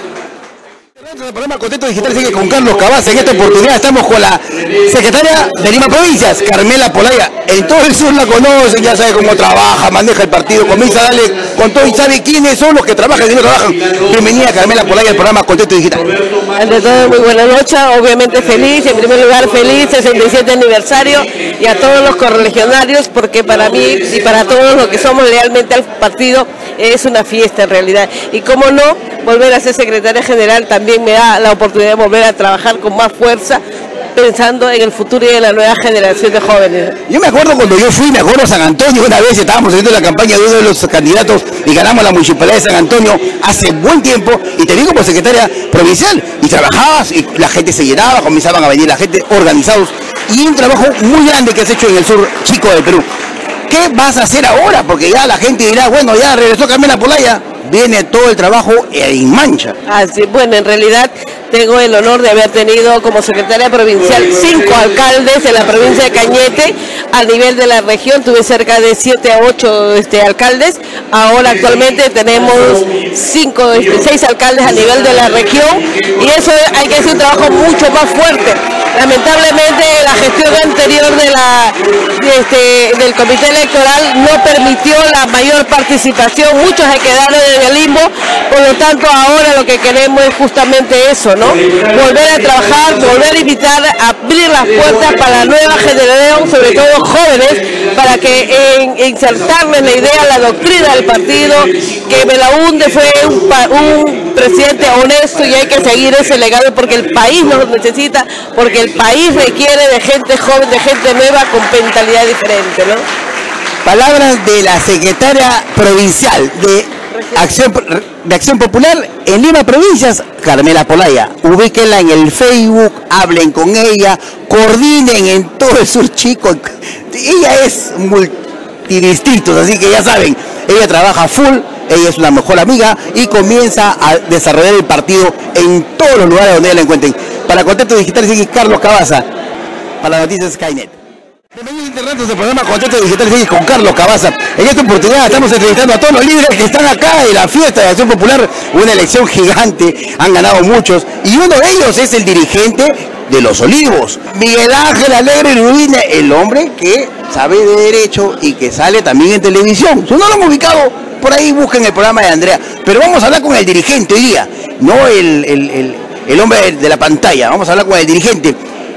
El programa Contacto Digital sigue con Carlos Cabaza. En esta oportunidad estamos con la secretaria de Lima Provincias, Carmela Polaya. En todo el sur la conocen, ya sabe cómo trabaja, maneja el partido, comienza a darle con todo y sabe quiénes son los que trabajan y no trabajan. Bienvenida Carmela Polaya al programa Contacto Digital. Ante todo, muy buena noche, obviamente feliz, en primer lugar feliz, sesenta y siete aniversario, y a todos los correligionarios, porque para mí y para todos los que somos lealmente al partido es una fiesta en realidad. Y cómo no, volver a ser secretaria general también me da la oportunidad de volver a trabajar con más fuerza, pensando en el futuro y en la nueva generación de jóvenes. Yo me acuerdo cuando yo fui, me acuerdo a San Antonio, una vez estábamos haciendo la campaña de uno de los candidatos y ganamos la municipalidad de San Antonio hace buen tiempo, y te digo como secretaria provincial, y trabajabas y la gente se llenaba, comenzaban a venir la gente organizados, y un trabajo muy grande que has hecho en el sur chico del Perú. ¿Qué vas a hacer ahora? Porque ya la gente dirá, bueno, ya regresó Carmela Polaya, viene todo el trabajo en mancha. Así, bueno, en realidad tengo el honor de haber tenido como secretaria provincial cinco alcaldes en la provincia de Cañete. A nivel de la región tuve cerca de siete a ocho este, alcaldes. Ahora actualmente tenemos cinco, este, seis alcaldes a nivel de la región, y eso hay que hacer un trabajo mucho más fuerte. Lamentablemente la gestión anterior de la, de este, del comité electoral no permitió la mayor participación, muchos se quedaron en el limbo, por lo tanto ahora lo que queremos es justamente eso, ¿no? Volver a trabajar, volver a invitar, a abrir las puertas para la nueva generación, sobre todo jóvenes, para que en, insertarles la idea, la doctrina del partido, que Belaúnde fue un, un presidente honesto y hay que seguir ese legado porque el país nos necesita, porque el país requiere de gente joven, de gente nueva con mentalidad diferente, ¿no? Palabras de la secretaria provincial de Acción, de Acción Popular en Lima Provincias, Carmela Polaya. Ubíquenla en el Facebook, hablen con ella, coordinen en todo el sur chico. Ella es multidistritos, así que ya saben, ella trabaja full, ella es una mejor amiga y comienza a desarrollar el partido en todos los lugares donde ella la encuentren. Para Contacto Digital sigue Carlos Cabaza, para Noticias Skynet. Bienvenidos internautas del programa Contacto Digital sigue con Carlos Cabaza. En esta oportunidad estamos entrevistando a todos los líderes que están acá en la fiesta de Acción Popular, una elección gigante, han ganado muchos, y uno de ellos es el dirigente de Los Olivos, Miguel Ángel Alegre Rubina, el hombre que sabe de derecho y que sale también en televisión. Si no lo hemos ubicado, por ahí busquen el programa de Andrea, pero vamos a hablar con el dirigente hoy día, no el, el, el, el hombre de la pantalla, vamos a hablar con el dirigente.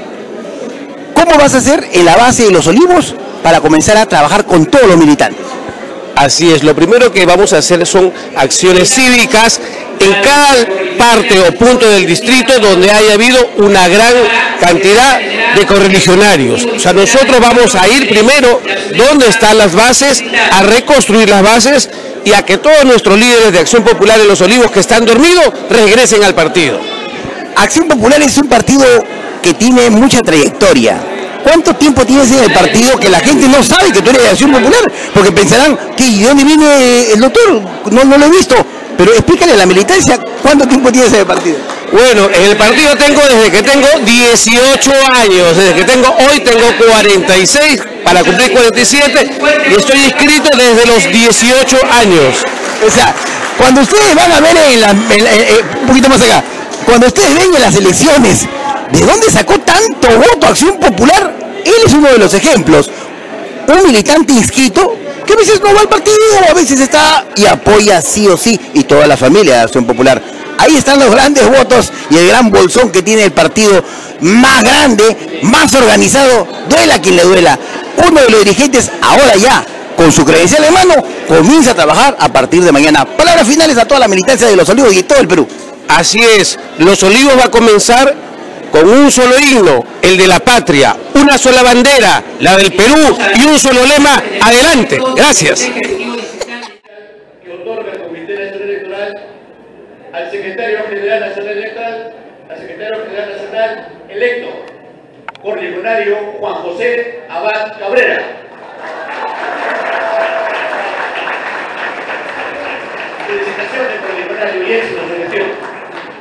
¿Cómo vas a hacer en la base de Los Olivos para comenzar a trabajar con todos los militantes? Así es, lo primero que vamos a hacer son acciones cívicas en cada parte o punto del distrito donde haya habido una gran cantidad de correligionarios. O sea, nosotros vamos a ir primero donde están las bases, a reconstruir las bases y a que todos nuestros líderes de Acción Popular en Los Olivos que están dormidos regresen al partido. Acción Popular es un partido que tiene mucha trayectoria. ¿Cuánto tiempo tienes en el partido que la gente no sabe que tú eres de Acción Popular? Porque pensarán, ¿qué, ¿de dónde viene el doctor? No, no lo he visto. Pero explícale a la militancia, ¿cuánto tiempo tienes en el partido? Bueno, en el partido tengo desde que tengo dieciocho años, desde que tengo, hoy tengo cuarenta y seis, para cumplir cuarenta y siete, y estoy inscrito desde los dieciocho años. O sea, cuando ustedes van a ver en la, en la, eh, un poquito más acá, cuando ustedes ven en las elecciones, ¿de dónde sacó tanto voto Acción Popular? Él es uno de los ejemplos. Un militante inscrito que a veces no va al partido, a veces está y apoya sí o sí, y toda la familia de Acción Popular. Ahí están los grandes votos y el gran bolsón que tiene el partido más grande, más organizado, duela a quien le duela. Uno de los dirigentes, ahora ya, con su credencial en mano, comienza a trabajar a partir de mañana. Palabras finales a toda la militancia de Los Olivos y todo el Perú. Así es, Los Olivos va a comenzar con un solo himno, el de la patria, una sola bandera, la del Perú, y un solo lema, adelante. Gracias. Que otorga el Comité Nacional Electoral al Secretario General Nacional Electoral, al Secretario General Nacional electo, correligionario Juan José Abad Cabrera. Felicitaciones, correligionario, y éxito en su gestión.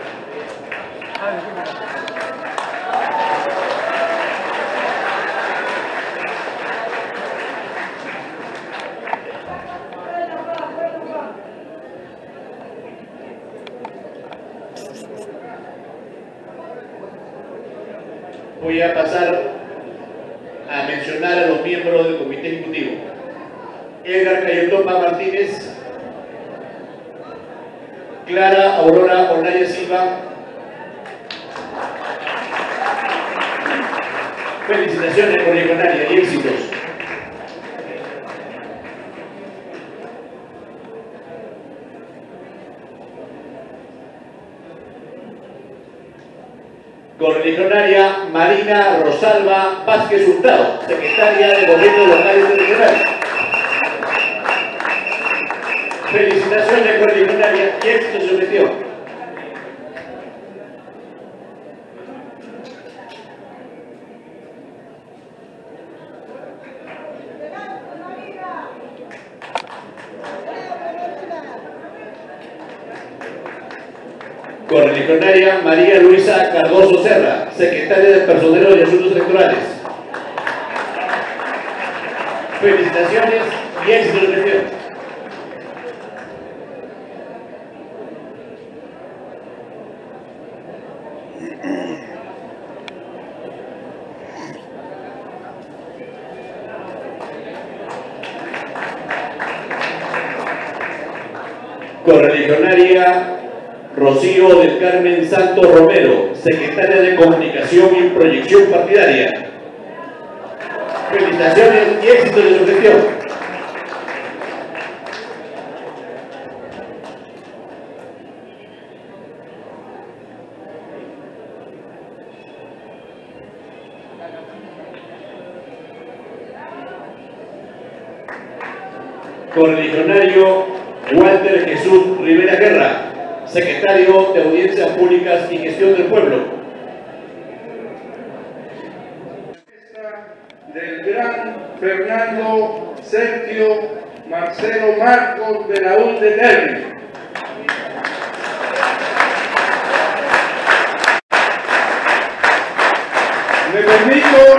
Voy a pasar a mencionar a los miembros del Comité Ejecutivo. Edgar Cayotopa Martínez, Clara Aurora Olaya Silva. Felicitaciones, correligionaria, y éxitos. Correligionaria Marina Rosalba Vázquez Hurtado, secretaria de Gobierno Local y Regional. Felicitaciones, correligionaria, y éxito en su gestión. Correligionaria María Luisa Cardoso Serra, secretaria de Personero y Asuntos Electorales. Felicitaciones y éxito en su gestión. Correligionaria Rocío del Carmen Santos Romero, secretaria de Comunicación y Proyección Partidaria. Felicitaciones y éxito de su gestión. Correligionario Walter Jesús Rivera Guerra, secretario de Audiencias Públicas y Gestión del Pueblo. Del gran Fernando Sergio Marcelo Marcos de la U D Terry. Me permito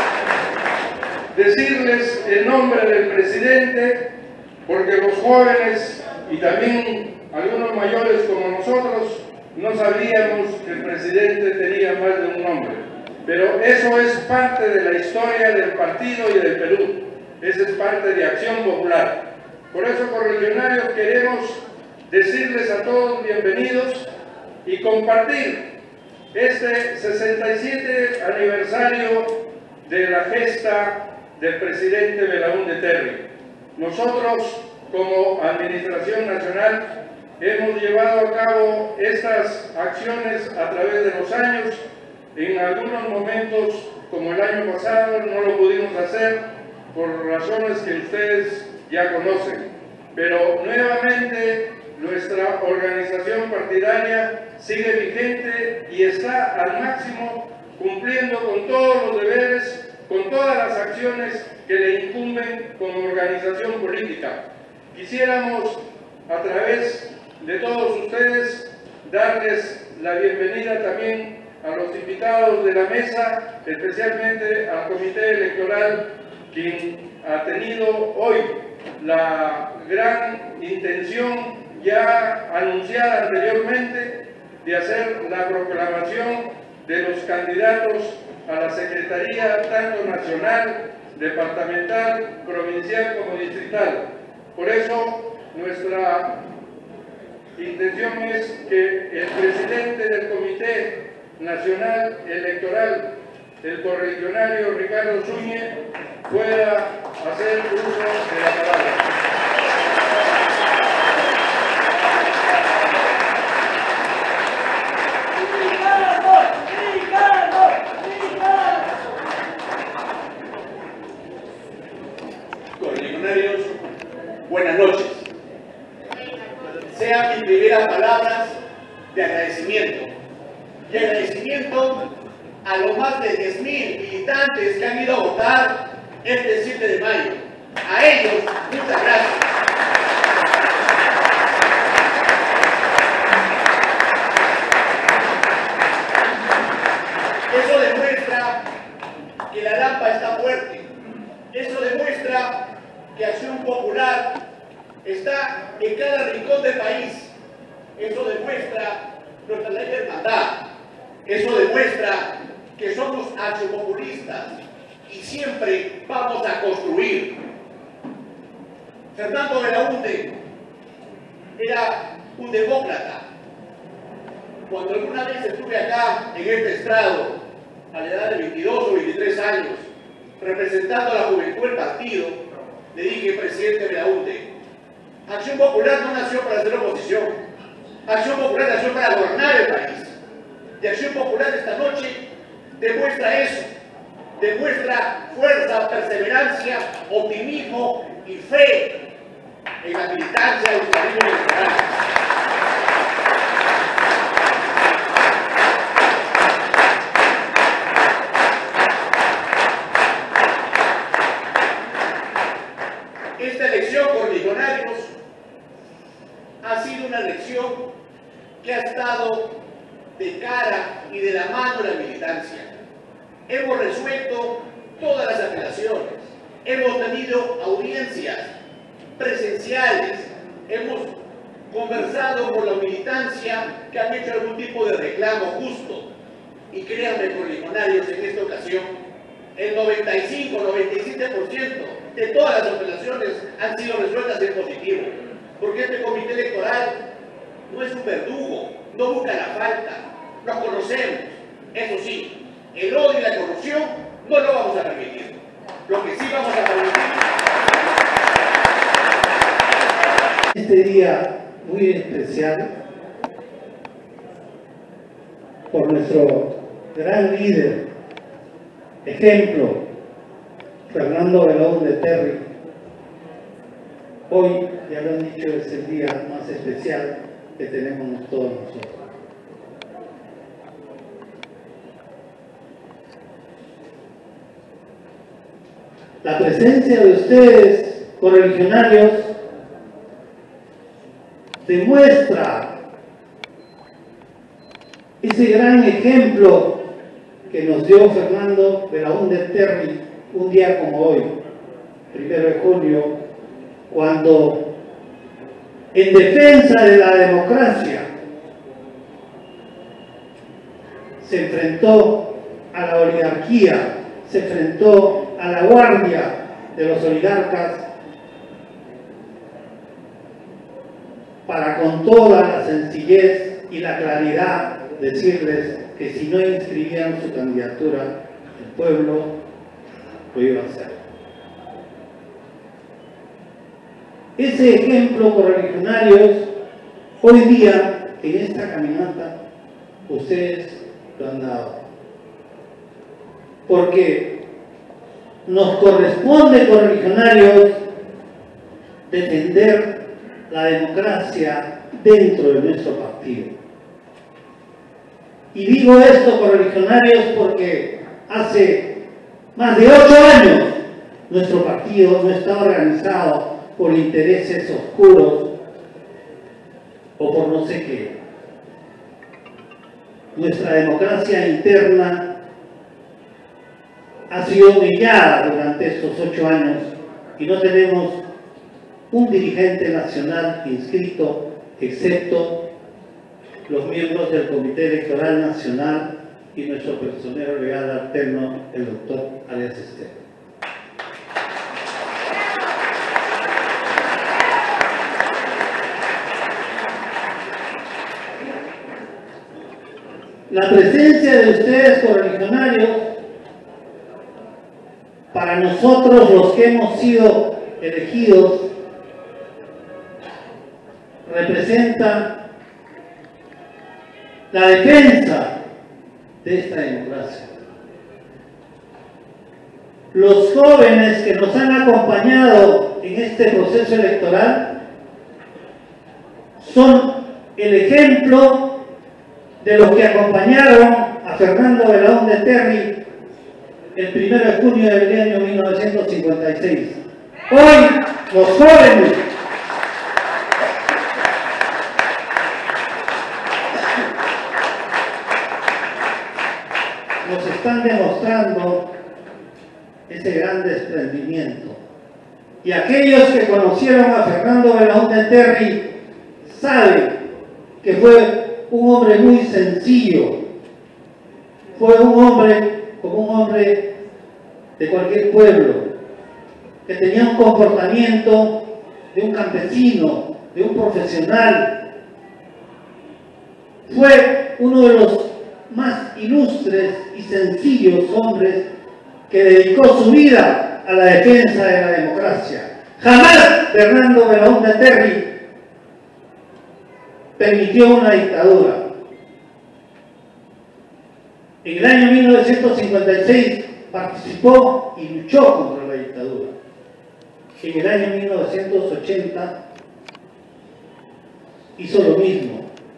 decirles el nombre del presidente porque los jóvenes y también algunos mayores como nosotros no sabíamos que el presidente tenía más de un nombre, pero eso es parte de la historia del partido y del Perú, eso es parte de Acción Popular. Por eso, correligionarios, queremos decirles a todos bienvenidos y compartir este sesenta y siete aniversario de la gesta del presidente Belaúnde Terry. Nosotros, como Administración Nacional, hemos llevado a cabo estas acciones a través de los años En algunos momentos, como el año pasado, no lo pudimos hacer por razones que ustedes ya conocen. Pero nuevamente nuestra organización partidaria sigue vigente y está al máximo cumpliendo con todos los deberes, con todas las acciones que le incumben como organización política. Quisiéramos, a través de todos ustedes, darles la bienvenida también a los invitados de la mesa, especialmente al Comité Electoral, quien ha tenido hoy la gran intención ya anunciada anteriormente de hacer la proclamación de los candidatos a la Secretaría tanto nacional, departamental, provincial como distrital. Por eso nuestra intención es que el presidente del Comité Nacional Electoral, el correligionario Ricardo Zúñez, pueda hacer uso de la palabra. Correligionarios, buenas noches. Sean mis primeras palabras de agradecimiento. Y agradecimiento a los más de diez mil militantes que han ido a votar este siete de mayo. A ellos, muchas gracias. Eso demuestra que la Lampa está fuerte. Eso demuestra que Acción Popular está en cada rincón del país. Eso demuestra nuestra ley de hermandad. Eso demuestra que somos accionpopulistas y siempre vamos a construir. Fernando Belaúnde era un demócrata. Cuando alguna vez estuve acá en este estrado, a la edad de veintidós o veintitrés años, representando a la juventud del partido, le dije, presidente Belaúnde, Acción Popular no nació para hacer oposición. Acción Popular nació para gobernar el país. Y Acción Popular esta noche demuestra eso, demuestra fuerza, perseverancia, optimismo y fe en la militancia del socialismo electoral. Esta elección, correligionarios, ha sido una elección que ha estado de cara y de la mano de la militancia. Hemos resuelto todas las apelaciones, hemos tenido audiencias presenciales, hemos conversado con la militancia que han hecho algún tipo de reclamo justo. Y créanme, correligionarios, en esta ocasión, el noventa y cinco, noventa y siete por ciento de todas las apelaciones han sido resueltas en positivo, porque este comité electoral no es un verdugo, no busca la falta, nos conocemos. Eso sí, el odio y la corrupción no lo vamos a permitir. Lo que sí vamos a permitir... Este día muy especial por nuestro gran líder, ejemplo, Fernando Belaúnde Terry. Hoy, ya lo han dicho, es el día más especial que tenemos todos nosotros. La presencia de ustedes, correligionarios, demuestra ese gran ejemplo que nos dio Fernando Belaúnde Terry un día como hoy, primero de junio, cuando en defensa de la democracia se enfrentó a la oligarquía, se enfrentó a la guardia de los oligarcas para con toda la sencillez y la claridad decirles que si no inscribían su candidatura, el pueblo lo iba a hacer. Ese ejemplo, correligionarios, hoy día en esta caminata ustedes lo han dado. porque nos corresponde, correligionarios, defender la democracia dentro de nuestro partido. Y digo esto, correligionarios, porque hace más de ocho años nuestro partido no está organizado por intereses oscuros o por no sé qué. Nuestra democracia interna ha sido humillada durante estos ocho años y no tenemos un dirigente nacional inscrito, excepto los miembros del Comité Electoral Nacional y nuestro personero legal alterno, el doctor Arias Esteban. La presencia de ustedes, correligionarios, para nosotros los que hemos sido elegidos, representa la defensa de esta democracia. Los jóvenes que nos han acompañado en este proceso electoral son el ejemplo de los que acompañaron a Fernando Belaúnde Terry el primero de junio del año mil novecientos cincuenta y seis. Hoy los jóvenes nos están demostrando ese gran desprendimiento. Y aquellos que conocieron a Fernando Belaúnde Terry saben que fue un hombre muy sencillo, fue un hombre como un hombre de cualquier pueblo, que tenía un comportamiento de un campesino, de un profesional. Fue uno de los más ilustres y sencillos hombres que dedicó su vida a la defensa de la democracia. Jamás Fernando Belaúnde Terry permitió una dictadura. En el año mil novecientos cincuenta y seis participó y luchó contra la dictadura. En el año mil novecientos ochenta hizo lo mismo.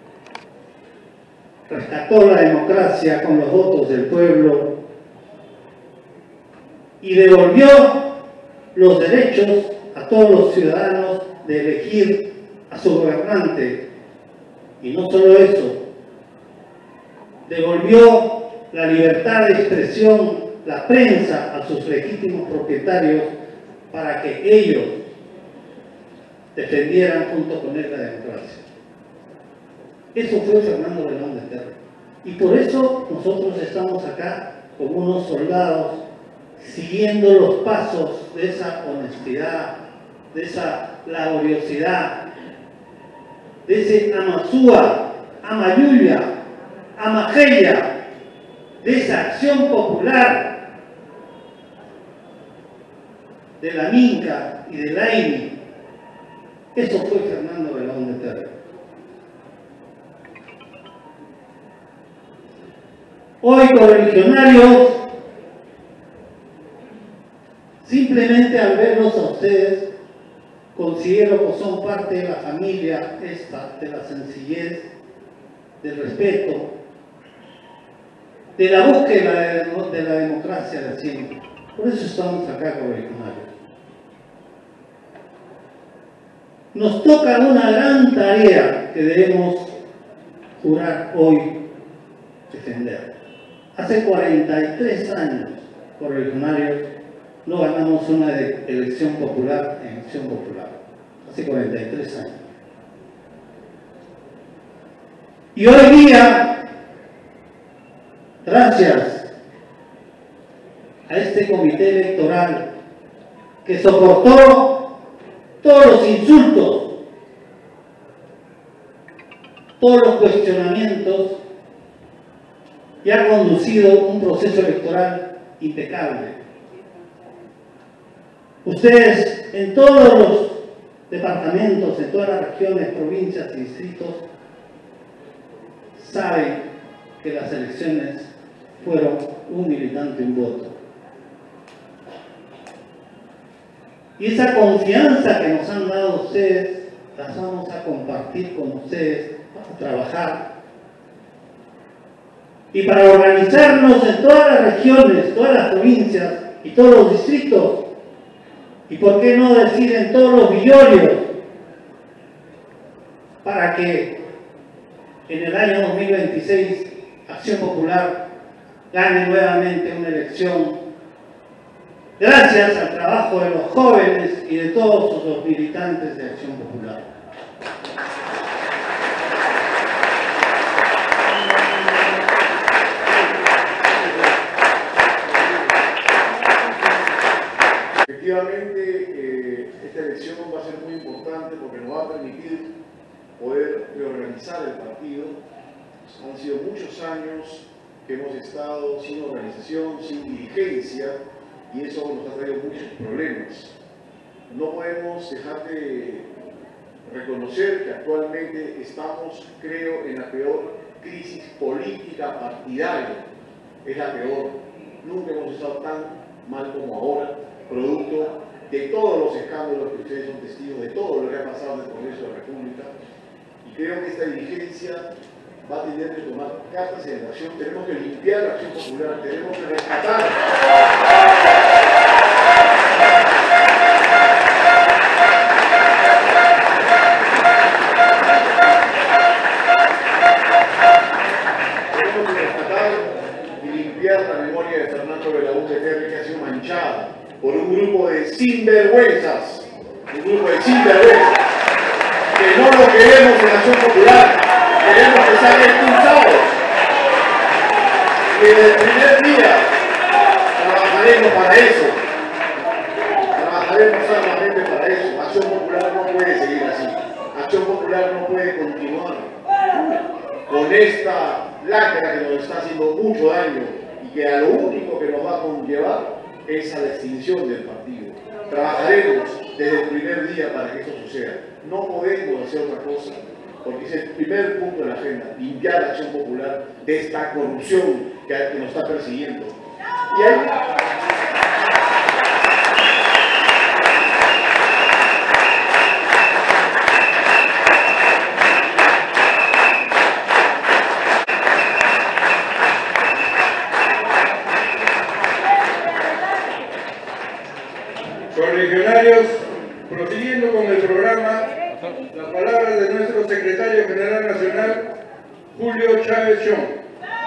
Rescató la democracia con los votos del pueblo y devolvió los derechos a todos los ciudadanos de elegir a su gobernante. Y no solo eso, devolvió la libertad de expresión, la prensa, a sus legítimos propietarios para que ellos defendieran junto con él la democracia. Eso fue Fernando Belaúnde Terry. Y por eso nosotros estamos acá como unos soldados siguiendo los pasos de esa honestidad, de esa laboriosidad, de ese Amasúa, Amayuya, Amajeya, de esa acción popular de la Minca y de la I N I. Eso fue Fernando Belaúnde Terry. Hoy, correligionarios, simplemente al verlos a ustedes, considero que son parte de la familia esta, de la sencillez, del respeto, de la búsqueda de, de la democracia de siempre. Por eso estamos acá, correligionarios. Nos toca una gran tarea que debemos jurar hoy defender. Hace cuarenta y tres años, correligionarios, no ganamos una elección popular en acción popular. Hace cuarenta y tres años. Y hoy día, gracias a este comité electoral que soportó todos los insultos, todos los cuestionamientos, y ha conducido un proceso electoral impecable. Ustedes en todos los departamentos, en todas las regiones, provincias y distritos, saben que las elecciones fueron un militante, un voto. Y esa confianza que nos han dado ustedes, las vamos a compartir con ustedes para trabajar y para organizarnos en todas las regiones, todas las provincias y todos los distritos, y por qué no decir en todos los villorios, para que en el año dos mil veintiséis Acción Popular gane nuevamente una elección gracias al trabajo de los jóvenes y de todos los militantes de Acción Popular. Efectivamente, eh, esta elección va a ser muy importante porque nos va a permitir poder reorganizar el partido. Han sido muchos años que hemos estado sin organización, sin dirigencia, y eso nos ha traído muchos problemas. No podemos dejar de reconocer que actualmente estamos, creo, en la peor crisis política partidaria. Es la peor. Nunca hemos estado tan mal como ahora, producto de todos los escándalos que ustedes son testigos, de todo lo que ha pasado en el Congreso de la República. Y creo que esta dirigencia va a tener que tomar cartas en la acción. Tenemos que limpiar la Acción Popular, tenemos que rescatar. Tenemos que rescatar y limpiar la memoria de Fernando Belaúnde Terry, que ha sido manchada por un grupo de sinvergüenzas, un grupo de sinvergüenzas, que no lo queremos en la Acción Popular. Queremos que sean expulsados. Y desde el primer día trabajaremos para eso. Trabajaremos arduamente para eso. Acción Popular no puede seguir así. Acción Popular no puede continuar con esta lacra que nos está haciendo mucho daño y que a lo único que nos va a conllevar es a la extinción del partido. Trabajaremos desde el primer día para que esto suceda. No podemos hacer otra cosa, porque es el primer punto de la agenda, limpiar la Acción Popular de esta corrupción que, que nos está persiguiendo. Y hay... Correligionarios, prosiguiendo con el programa, las palabras de nuestro secretario general nacional, Julio Chávez Chong.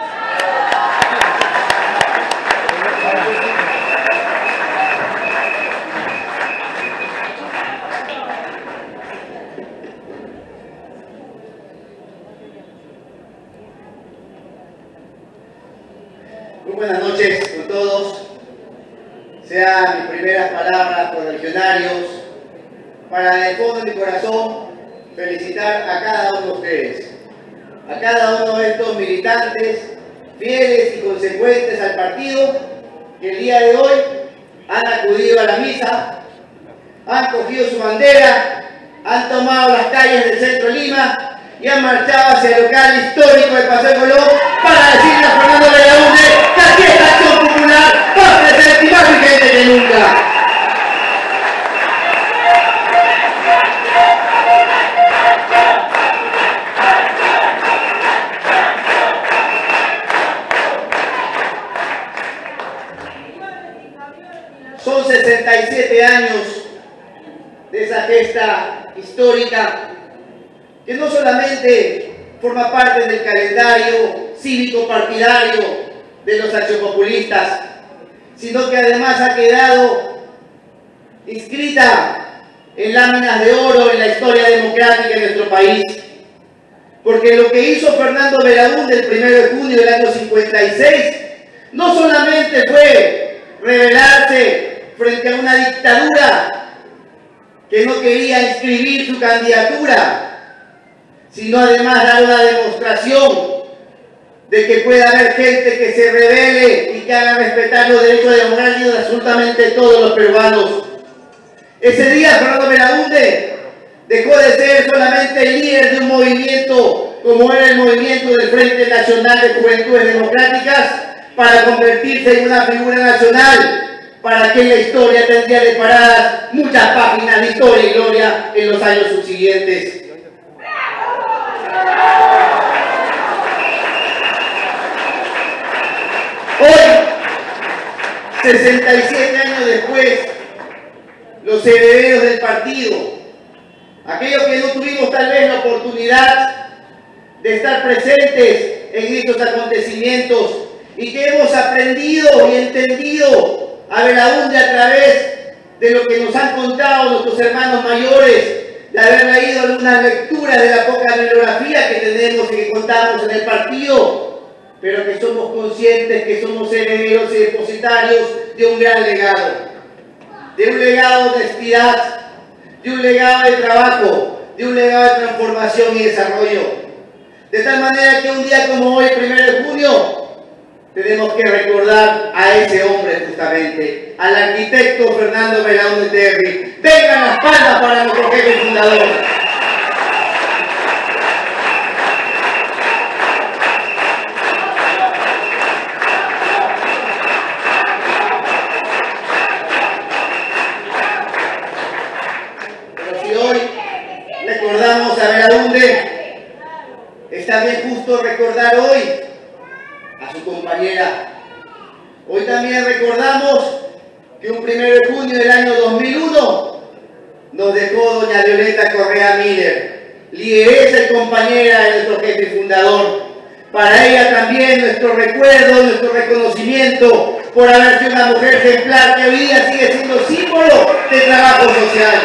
Muy buenas noches con todos. Sean mis primeras palabras correligionarios para de fondo de mi corazón felicitar a cada uno de ustedes, a cada uno de estos militantes fieles y consecuentes al partido que el día de hoy han acudido a la misa, han cogido su bandera, han tomado las calles del centro de Lima y han marchado hacia el local histórico de Paseo Colón para decirle a Fernando Belaúnde que aquí es la Acción Popular más presente y más vigente que nunca. Son sesenta y siete años de esa gesta histórica que no solamente forma parte del calendario cívico partidario de los accionpopulistas, sino que además ha quedado inscrita en láminas de oro en la historia democrática de nuestro país. Porque lo que hizo Fernando Belaúnde el primero de junio del año cincuenta y seis no solamente fue rebelarse frente a una dictadura que no quería inscribir su candidatura, sino además dar una demostración de que puede haber gente que se rebele y que haga respetar los derechos democráticos de absolutamente todos los peruanos. Ese día Fernando Belaúnde dejó de ser solamente el líder de un movimiento como era el movimiento del Frente Nacional de Juventudes Democráticas para convertirse en una figura nacional, para que en la historia tendría deparadas muchas páginas de historia y gloria en los años subsiguientes. Hoy, sesenta y siete años después, los herederos del partido, aquellos que no tuvimos tal vez la oportunidad de estar presentes en estos acontecimientos y que hemos aprendido y entendido a Belaúnde a través de lo que nos han contado nuestros hermanos mayores, de haber leído algunas lecturas de la poca bibliografía que tenemos y que contamos en el partido, pero que somos conscientes que somos herederos y depositarios de un gran legado, de un legado de honestidad, de un legado de trabajo, de un legado de transformación y desarrollo. De tal manera que un día como hoy, primero de junio, tenemos que recordar a ese hombre justamente, al arquitecto Fernando Belaúnde Terry. Vengan las palmas para nuestro jefe fundador. Pero si hoy recordamos a Belaúnde, es también justo recordar hoy a su compañera. Hoy también recordamos que un primero de junio del año dos mil uno nos dejó doña Violeta Correa Miller, lideresa y compañera de nuestro jefe fundador. Para ella también nuestro recuerdo, nuestro reconocimiento por haber sido una mujer ejemplar que hoy día sigue siendo símbolo de trabajo social.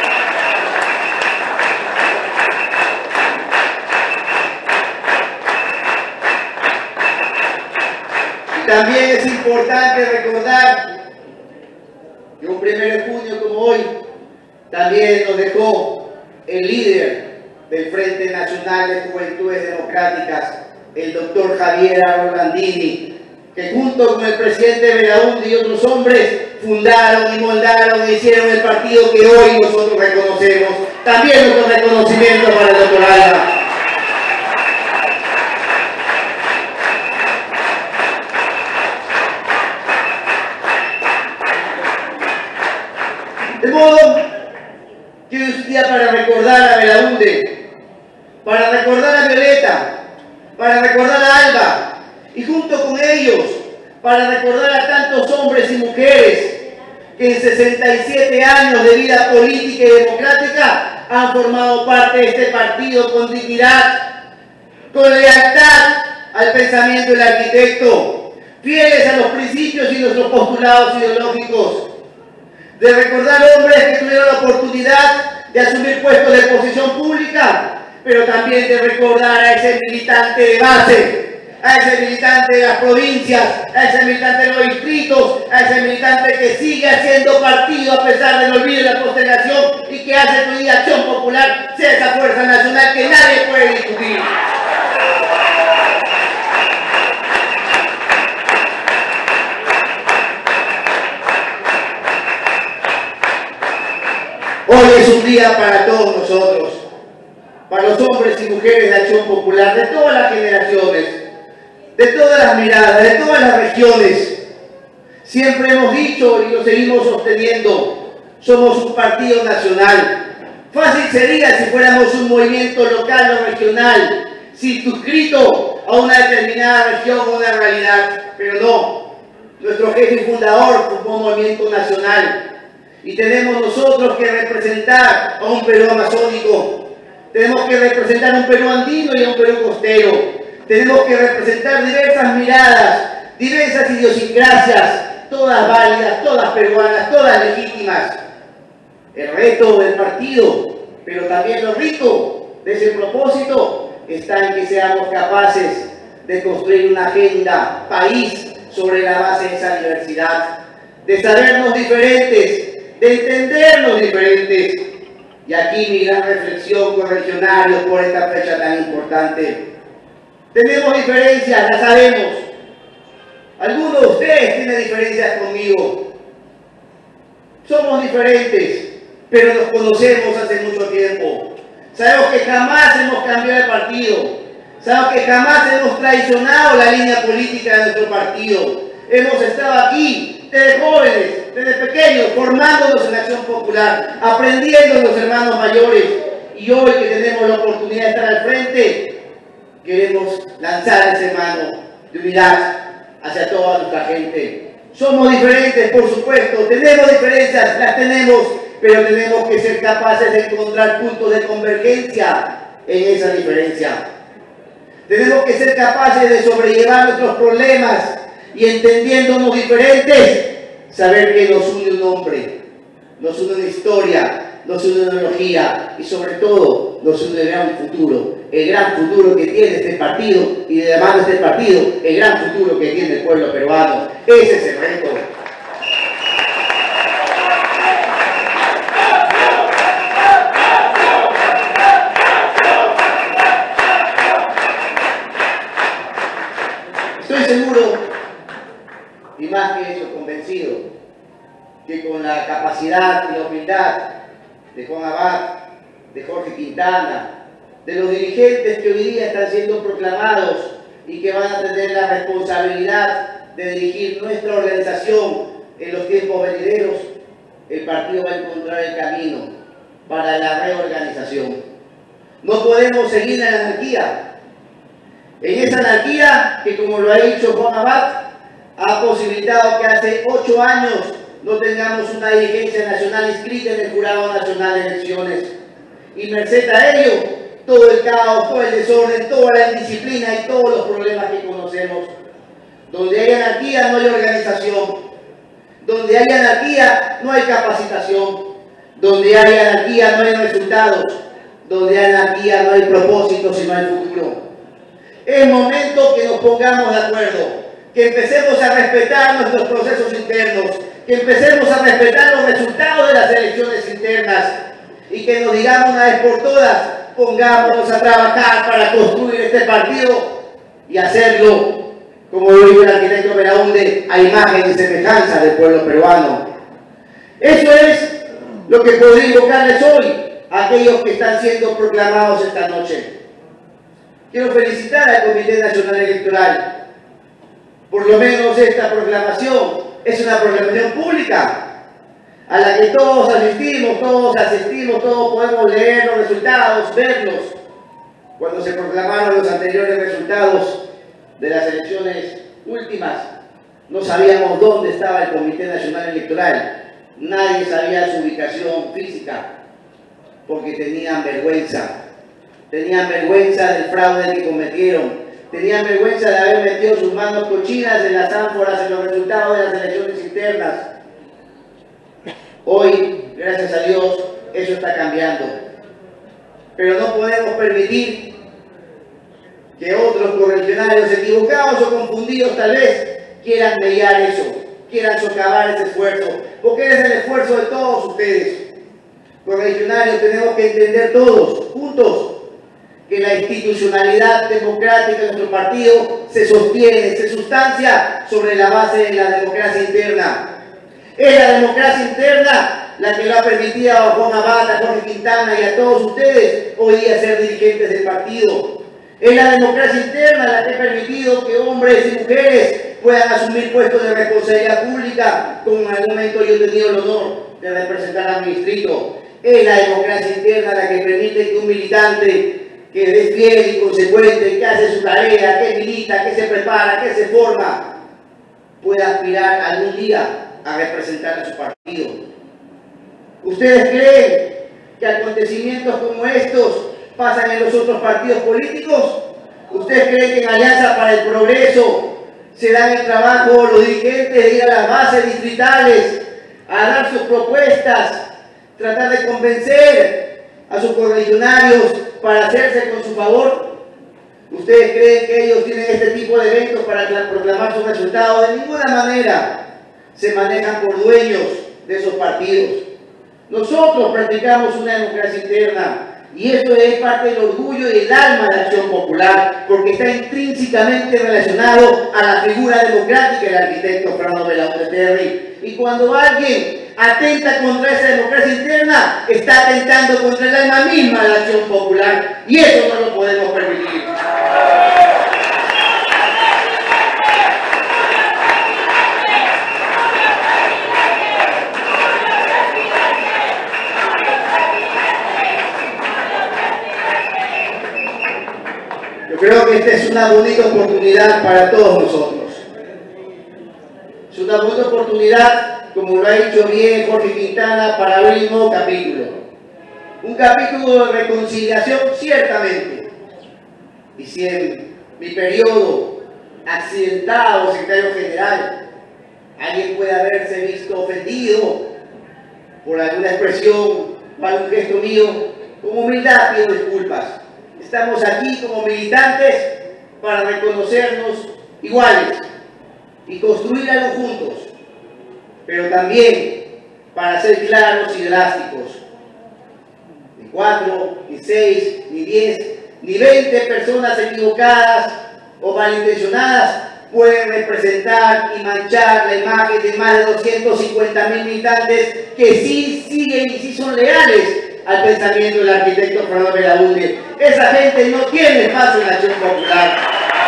También es importante recordar que un primero de junio como hoy también nos dejó el líder del Frente Nacional de Juventudes Democráticas, el doctor Javier Arrolandini, que junto con el presidente Belaúnde y otros hombres fundaron y moldaron e hicieron el partido que hoy nosotros reconocemos. También nuestro reconocimiento para el doctor Alba. De modo que hoy es un día para recordar a Belaúnde, para recordar a Violeta, para recordar a Alba y junto con ellos para recordar a tantos hombres y mujeres que en sesenta y siete años de vida política y democrática han formado parte de este partido con dignidad, con lealtad al pensamiento del arquitecto, fieles a los principios y nuestros postulados ideológicos. De recordar hombres que tuvieron la oportunidad de asumir puestos de posición pública, pero también de recordar a ese militante de base, a ese militante de las provincias, a ese militante de los distritos, a ese militante que sigue haciendo partido a pesar del olvido y la postergación y que hace que hoy día Acción Popular sea esa fuerza nacional que nadie puede discutir. Hoy es un día para todos nosotros, para los hombres y mujeres de Acción Popular, de todas las generaciones, de todas las miradas, de todas las regiones. Siempre hemos dicho y lo seguimos sosteniendo, somos un partido nacional. Fácil sería si fuéramos un movimiento local o regional, circunscrito a una determinada región o una realidad, pero no. Nuestro jefe fundador fue un movimiento nacional. Y tenemos nosotros que representar a un Perú amazónico, tenemos que representar a un Perú andino y a un Perú costero, tenemos que representar diversas miradas, diversas idiosincrasias, todas válidas, todas peruanas, todas legítimas. El reto del partido, pero también lo rico de ese propósito, está en que seamos capaces de construir una agenda país sobre la base de esa diversidad, de sabernos diferentes, de entendernos diferentes. Y aquí mi gran reflexión con regionarios por esta fecha tan importante. Tenemos diferencias, las sabemos. Algunos de ustedes tienen diferencias conmigo. Somos diferentes, pero nos conocemos hace mucho tiempo. Sabemos que jamás hemos cambiado de partido. Sabemos que jamás hemos traicionado la línea política de nuestro partido. Hemos estado aquí desde jóvenes, desde pequeños, formándonos en Acción Popular, aprendiendo de los hermanos mayores. Y hoy que tenemos la oportunidad de estar al frente, queremos lanzar ese mano de unidad hacia toda nuestra gente. Somos diferentes, por supuesto, tenemos diferencias, las tenemos, pero tenemos que ser capaces de encontrar puntos de convergencia en esa diferencia. Tenemos que ser capaces de sobrellevar nuestros problemas y, entendiéndonos diferentes, saber que nos une un hombre, nos une una historia, nos une una ideología y sobre todo nos une el gran futuro, el gran futuro que tiene este partido y de la mano de este partido, el gran futuro que tiene el pueblo peruano. Ese es el reto. Estoy seguro, y más que eso, convencido, que con la capacidad y la humildad de Juan Abad, de Jorge Quintana, de los dirigentes que hoy día están siendo proclamados y que van a tener la responsabilidad de dirigir nuestra organización en los tiempos venideros, el partido va a encontrar el camino para la reorganización. No podemos seguir en la anarquía. En esa anarquía que, como lo ha dicho Juan Abad, ha posibilitado que hace ocho años no tengamos una dirigencia nacional inscrita en el Jurado Nacional de Elecciones. Y merced a ello, todo el caos, todo el desorden, toda la indisciplina y todos los problemas que conocemos. Donde hay anarquía no hay organización. Donde hay anarquía no hay capacitación. Donde hay anarquía no hay resultados. Donde hay anarquía no hay propósitos y no hay futuro. Es momento que nos pongamos de acuerdo, que empecemos a respetar nuestros procesos internos, que empecemos a respetar los resultados de las elecciones internas y que nos digamos una vez por todas, pongámonos a trabajar para construir este partido y hacerlo, como lo dijo el arquitecto Belaúnde, a imagen y semejanza del pueblo peruano. Eso es lo que podría invocarles hoy a aquellos que están siendo proclamados esta noche. Quiero felicitar al Comité Nacional Electoral. Por lo menos esta proclamación es una proclamación pública a la que todos asistimos, todos asistimos, todos podemos leer los resultados, verlos. Cuando se proclamaron los anteriores resultados de las elecciones últimas, no sabíamos dónde estaba el Comité Nacional Electoral. Nadie sabía su ubicación física porque tenían vergüenza. Tenían vergüenza del fraude que cometieron. Tenían vergüenza de haber metido sus manos cochinas en las ánforas en los resultados de las elecciones internas. Hoy, gracias a Dios, eso está cambiando. Pero no podemos permitir que otros correligionarios equivocados o confundidos tal vez quieran mediar eso, quieran socavar ese esfuerzo, porque es el esfuerzo de todos ustedes. Correligionarios, tenemos que entender todos, juntos, que la institucionalidad democrática de nuestro partido se sostiene, se sustancia sobre la base de la democracia interna. Es la democracia interna la que le ha permitido a Juan Abad, a Jorge Quintana y a todos ustedes hoy día ser dirigentes del partido. Es la democracia interna la que ha permitido que hombres y mujeres puedan asumir puestos de responsabilidad pública, como en algún momento yo he tenido el honor de representar a mi distrito. Es la democracia interna la que permite que un militante que es fiel y consecuente, que hace su tarea, que milita, que se prepara, que se forma, pueda aspirar algún día a representar a su partido. ¿Ustedes creen que acontecimientos como estos pasan en los otros partidos políticos? ¿Ustedes creen que en Alianza para el Progreso se dan el trabajo los dirigentes de ir a las bases distritales a dar sus propuestas, tratar de convencer a sus correligionarios para hacerse con su favor? ¿Ustedes creen que ellos tienen este tipo de eventos para proclamar sus resultados? De ninguna manera. Se manejan por dueños de esos partidos. Nosotros practicamos una democracia interna y eso es parte del orgullo y el alma de Acción Popular, porque está intrínsecamente relacionado a la figura democrática del arquitecto Fernando Belaúnde Terry. Y cuando alguien atenta contra esa democracia interna, está atentando contra el alma misma de la Acción Popular, y eso no lo podemos permitir. Yo creo que esta es una bonita oportunidad para todos nosotros. Es una buena oportunidad, como lo ha dicho bien Jorge Quintana, para abrir un nuevo capítulo. Un capítulo de reconciliación, ciertamente. Y si en mi periodo accidentado, secretario general, alguien puede haberse visto ofendido por alguna expresión o algún gesto mío, con humildad pido disculpas. Estamos aquí como militantes para reconocernos iguales y construir algo juntos, pero también para ser claros y drásticos. Ni cuatro, ni seis, ni diez, ni veinte personas equivocadas o malintencionadas pueden representar y manchar la imagen de más de doscientos cincuenta mil militantes que sí siguen y sí son leales al pensamiento del arquitecto Fernando Belaúnde. Esa gente no tiene espacio en la Acción Popular.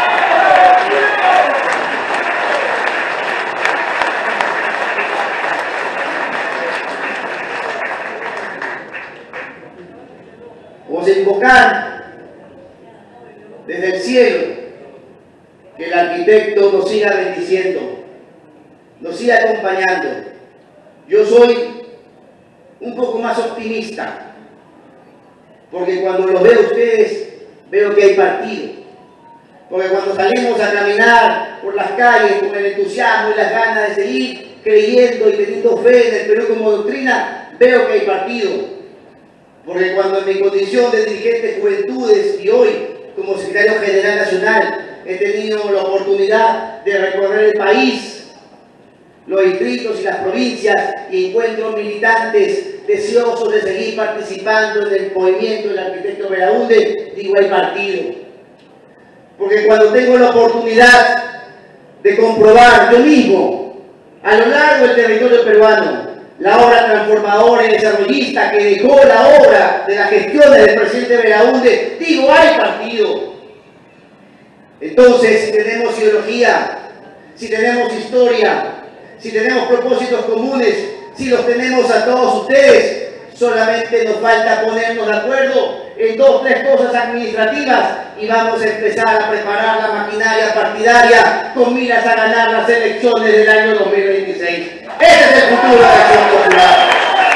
Vamos a invocar desde el cielo que el arquitecto nos siga bendiciendo, nos siga acompañando. Yo soy un poco más optimista, porque cuando los veo a ustedes, veo que hay partido. Porque cuando salimos a caminar por las calles con el entusiasmo y las ganas de seguir creyendo y teniendo fe en el Perú como doctrina, veo que hay partido. Porque cuando en mi condición de dirigente de juventudes y hoy como secretario general nacional he tenido la oportunidad de recorrer el país, los distritos y las provincias, y encuentro militantes deseosos de seguir participando en el movimiento del arquitecto Belaúnde, digo, hay partido. Porque cuando tengo la oportunidad de comprobar yo mismo, a lo largo del territorio peruano, la obra transformadora y desarrollista que dejó la obra de las gestiones del presidente Belaúnde, digo, hay partido. Entonces, si tenemos ideología, si tenemos historia, si tenemos propósitos comunes, si los tenemos a todos ustedes, solamente nos falta ponernos de acuerdo en dos o tres cosas administrativas y vamos a empezar a preparar la maquinaria partidaria con miras a ganar las elecciones del año dos mil veintiséis. Ese es el futuro de la Acción Popular.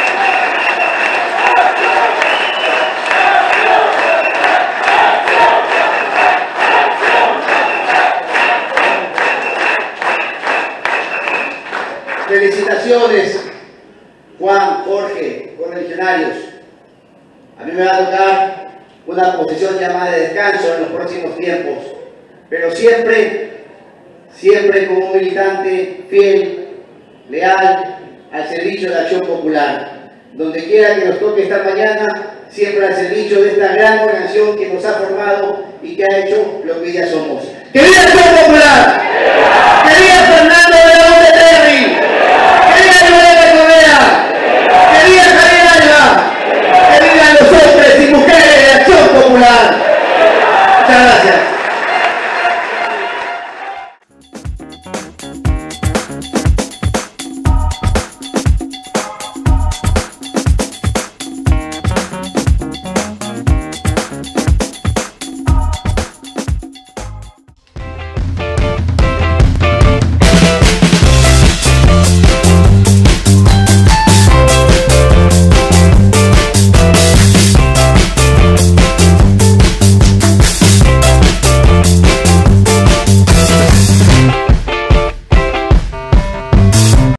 Felicitaciones, Juan, Jorge, correligionarios. A mí me va a tocar una posición llamada de descanso en los próximos tiempos, pero siempre, siempre como un militante fiel, leal, al servicio de la Acción Popular. Donde quiera que nos toque estar mañana, siempre al servicio de esta gran organización que nos ha formado y que ha hecho lo que ya somos. ¡Que viva la Acción Popular!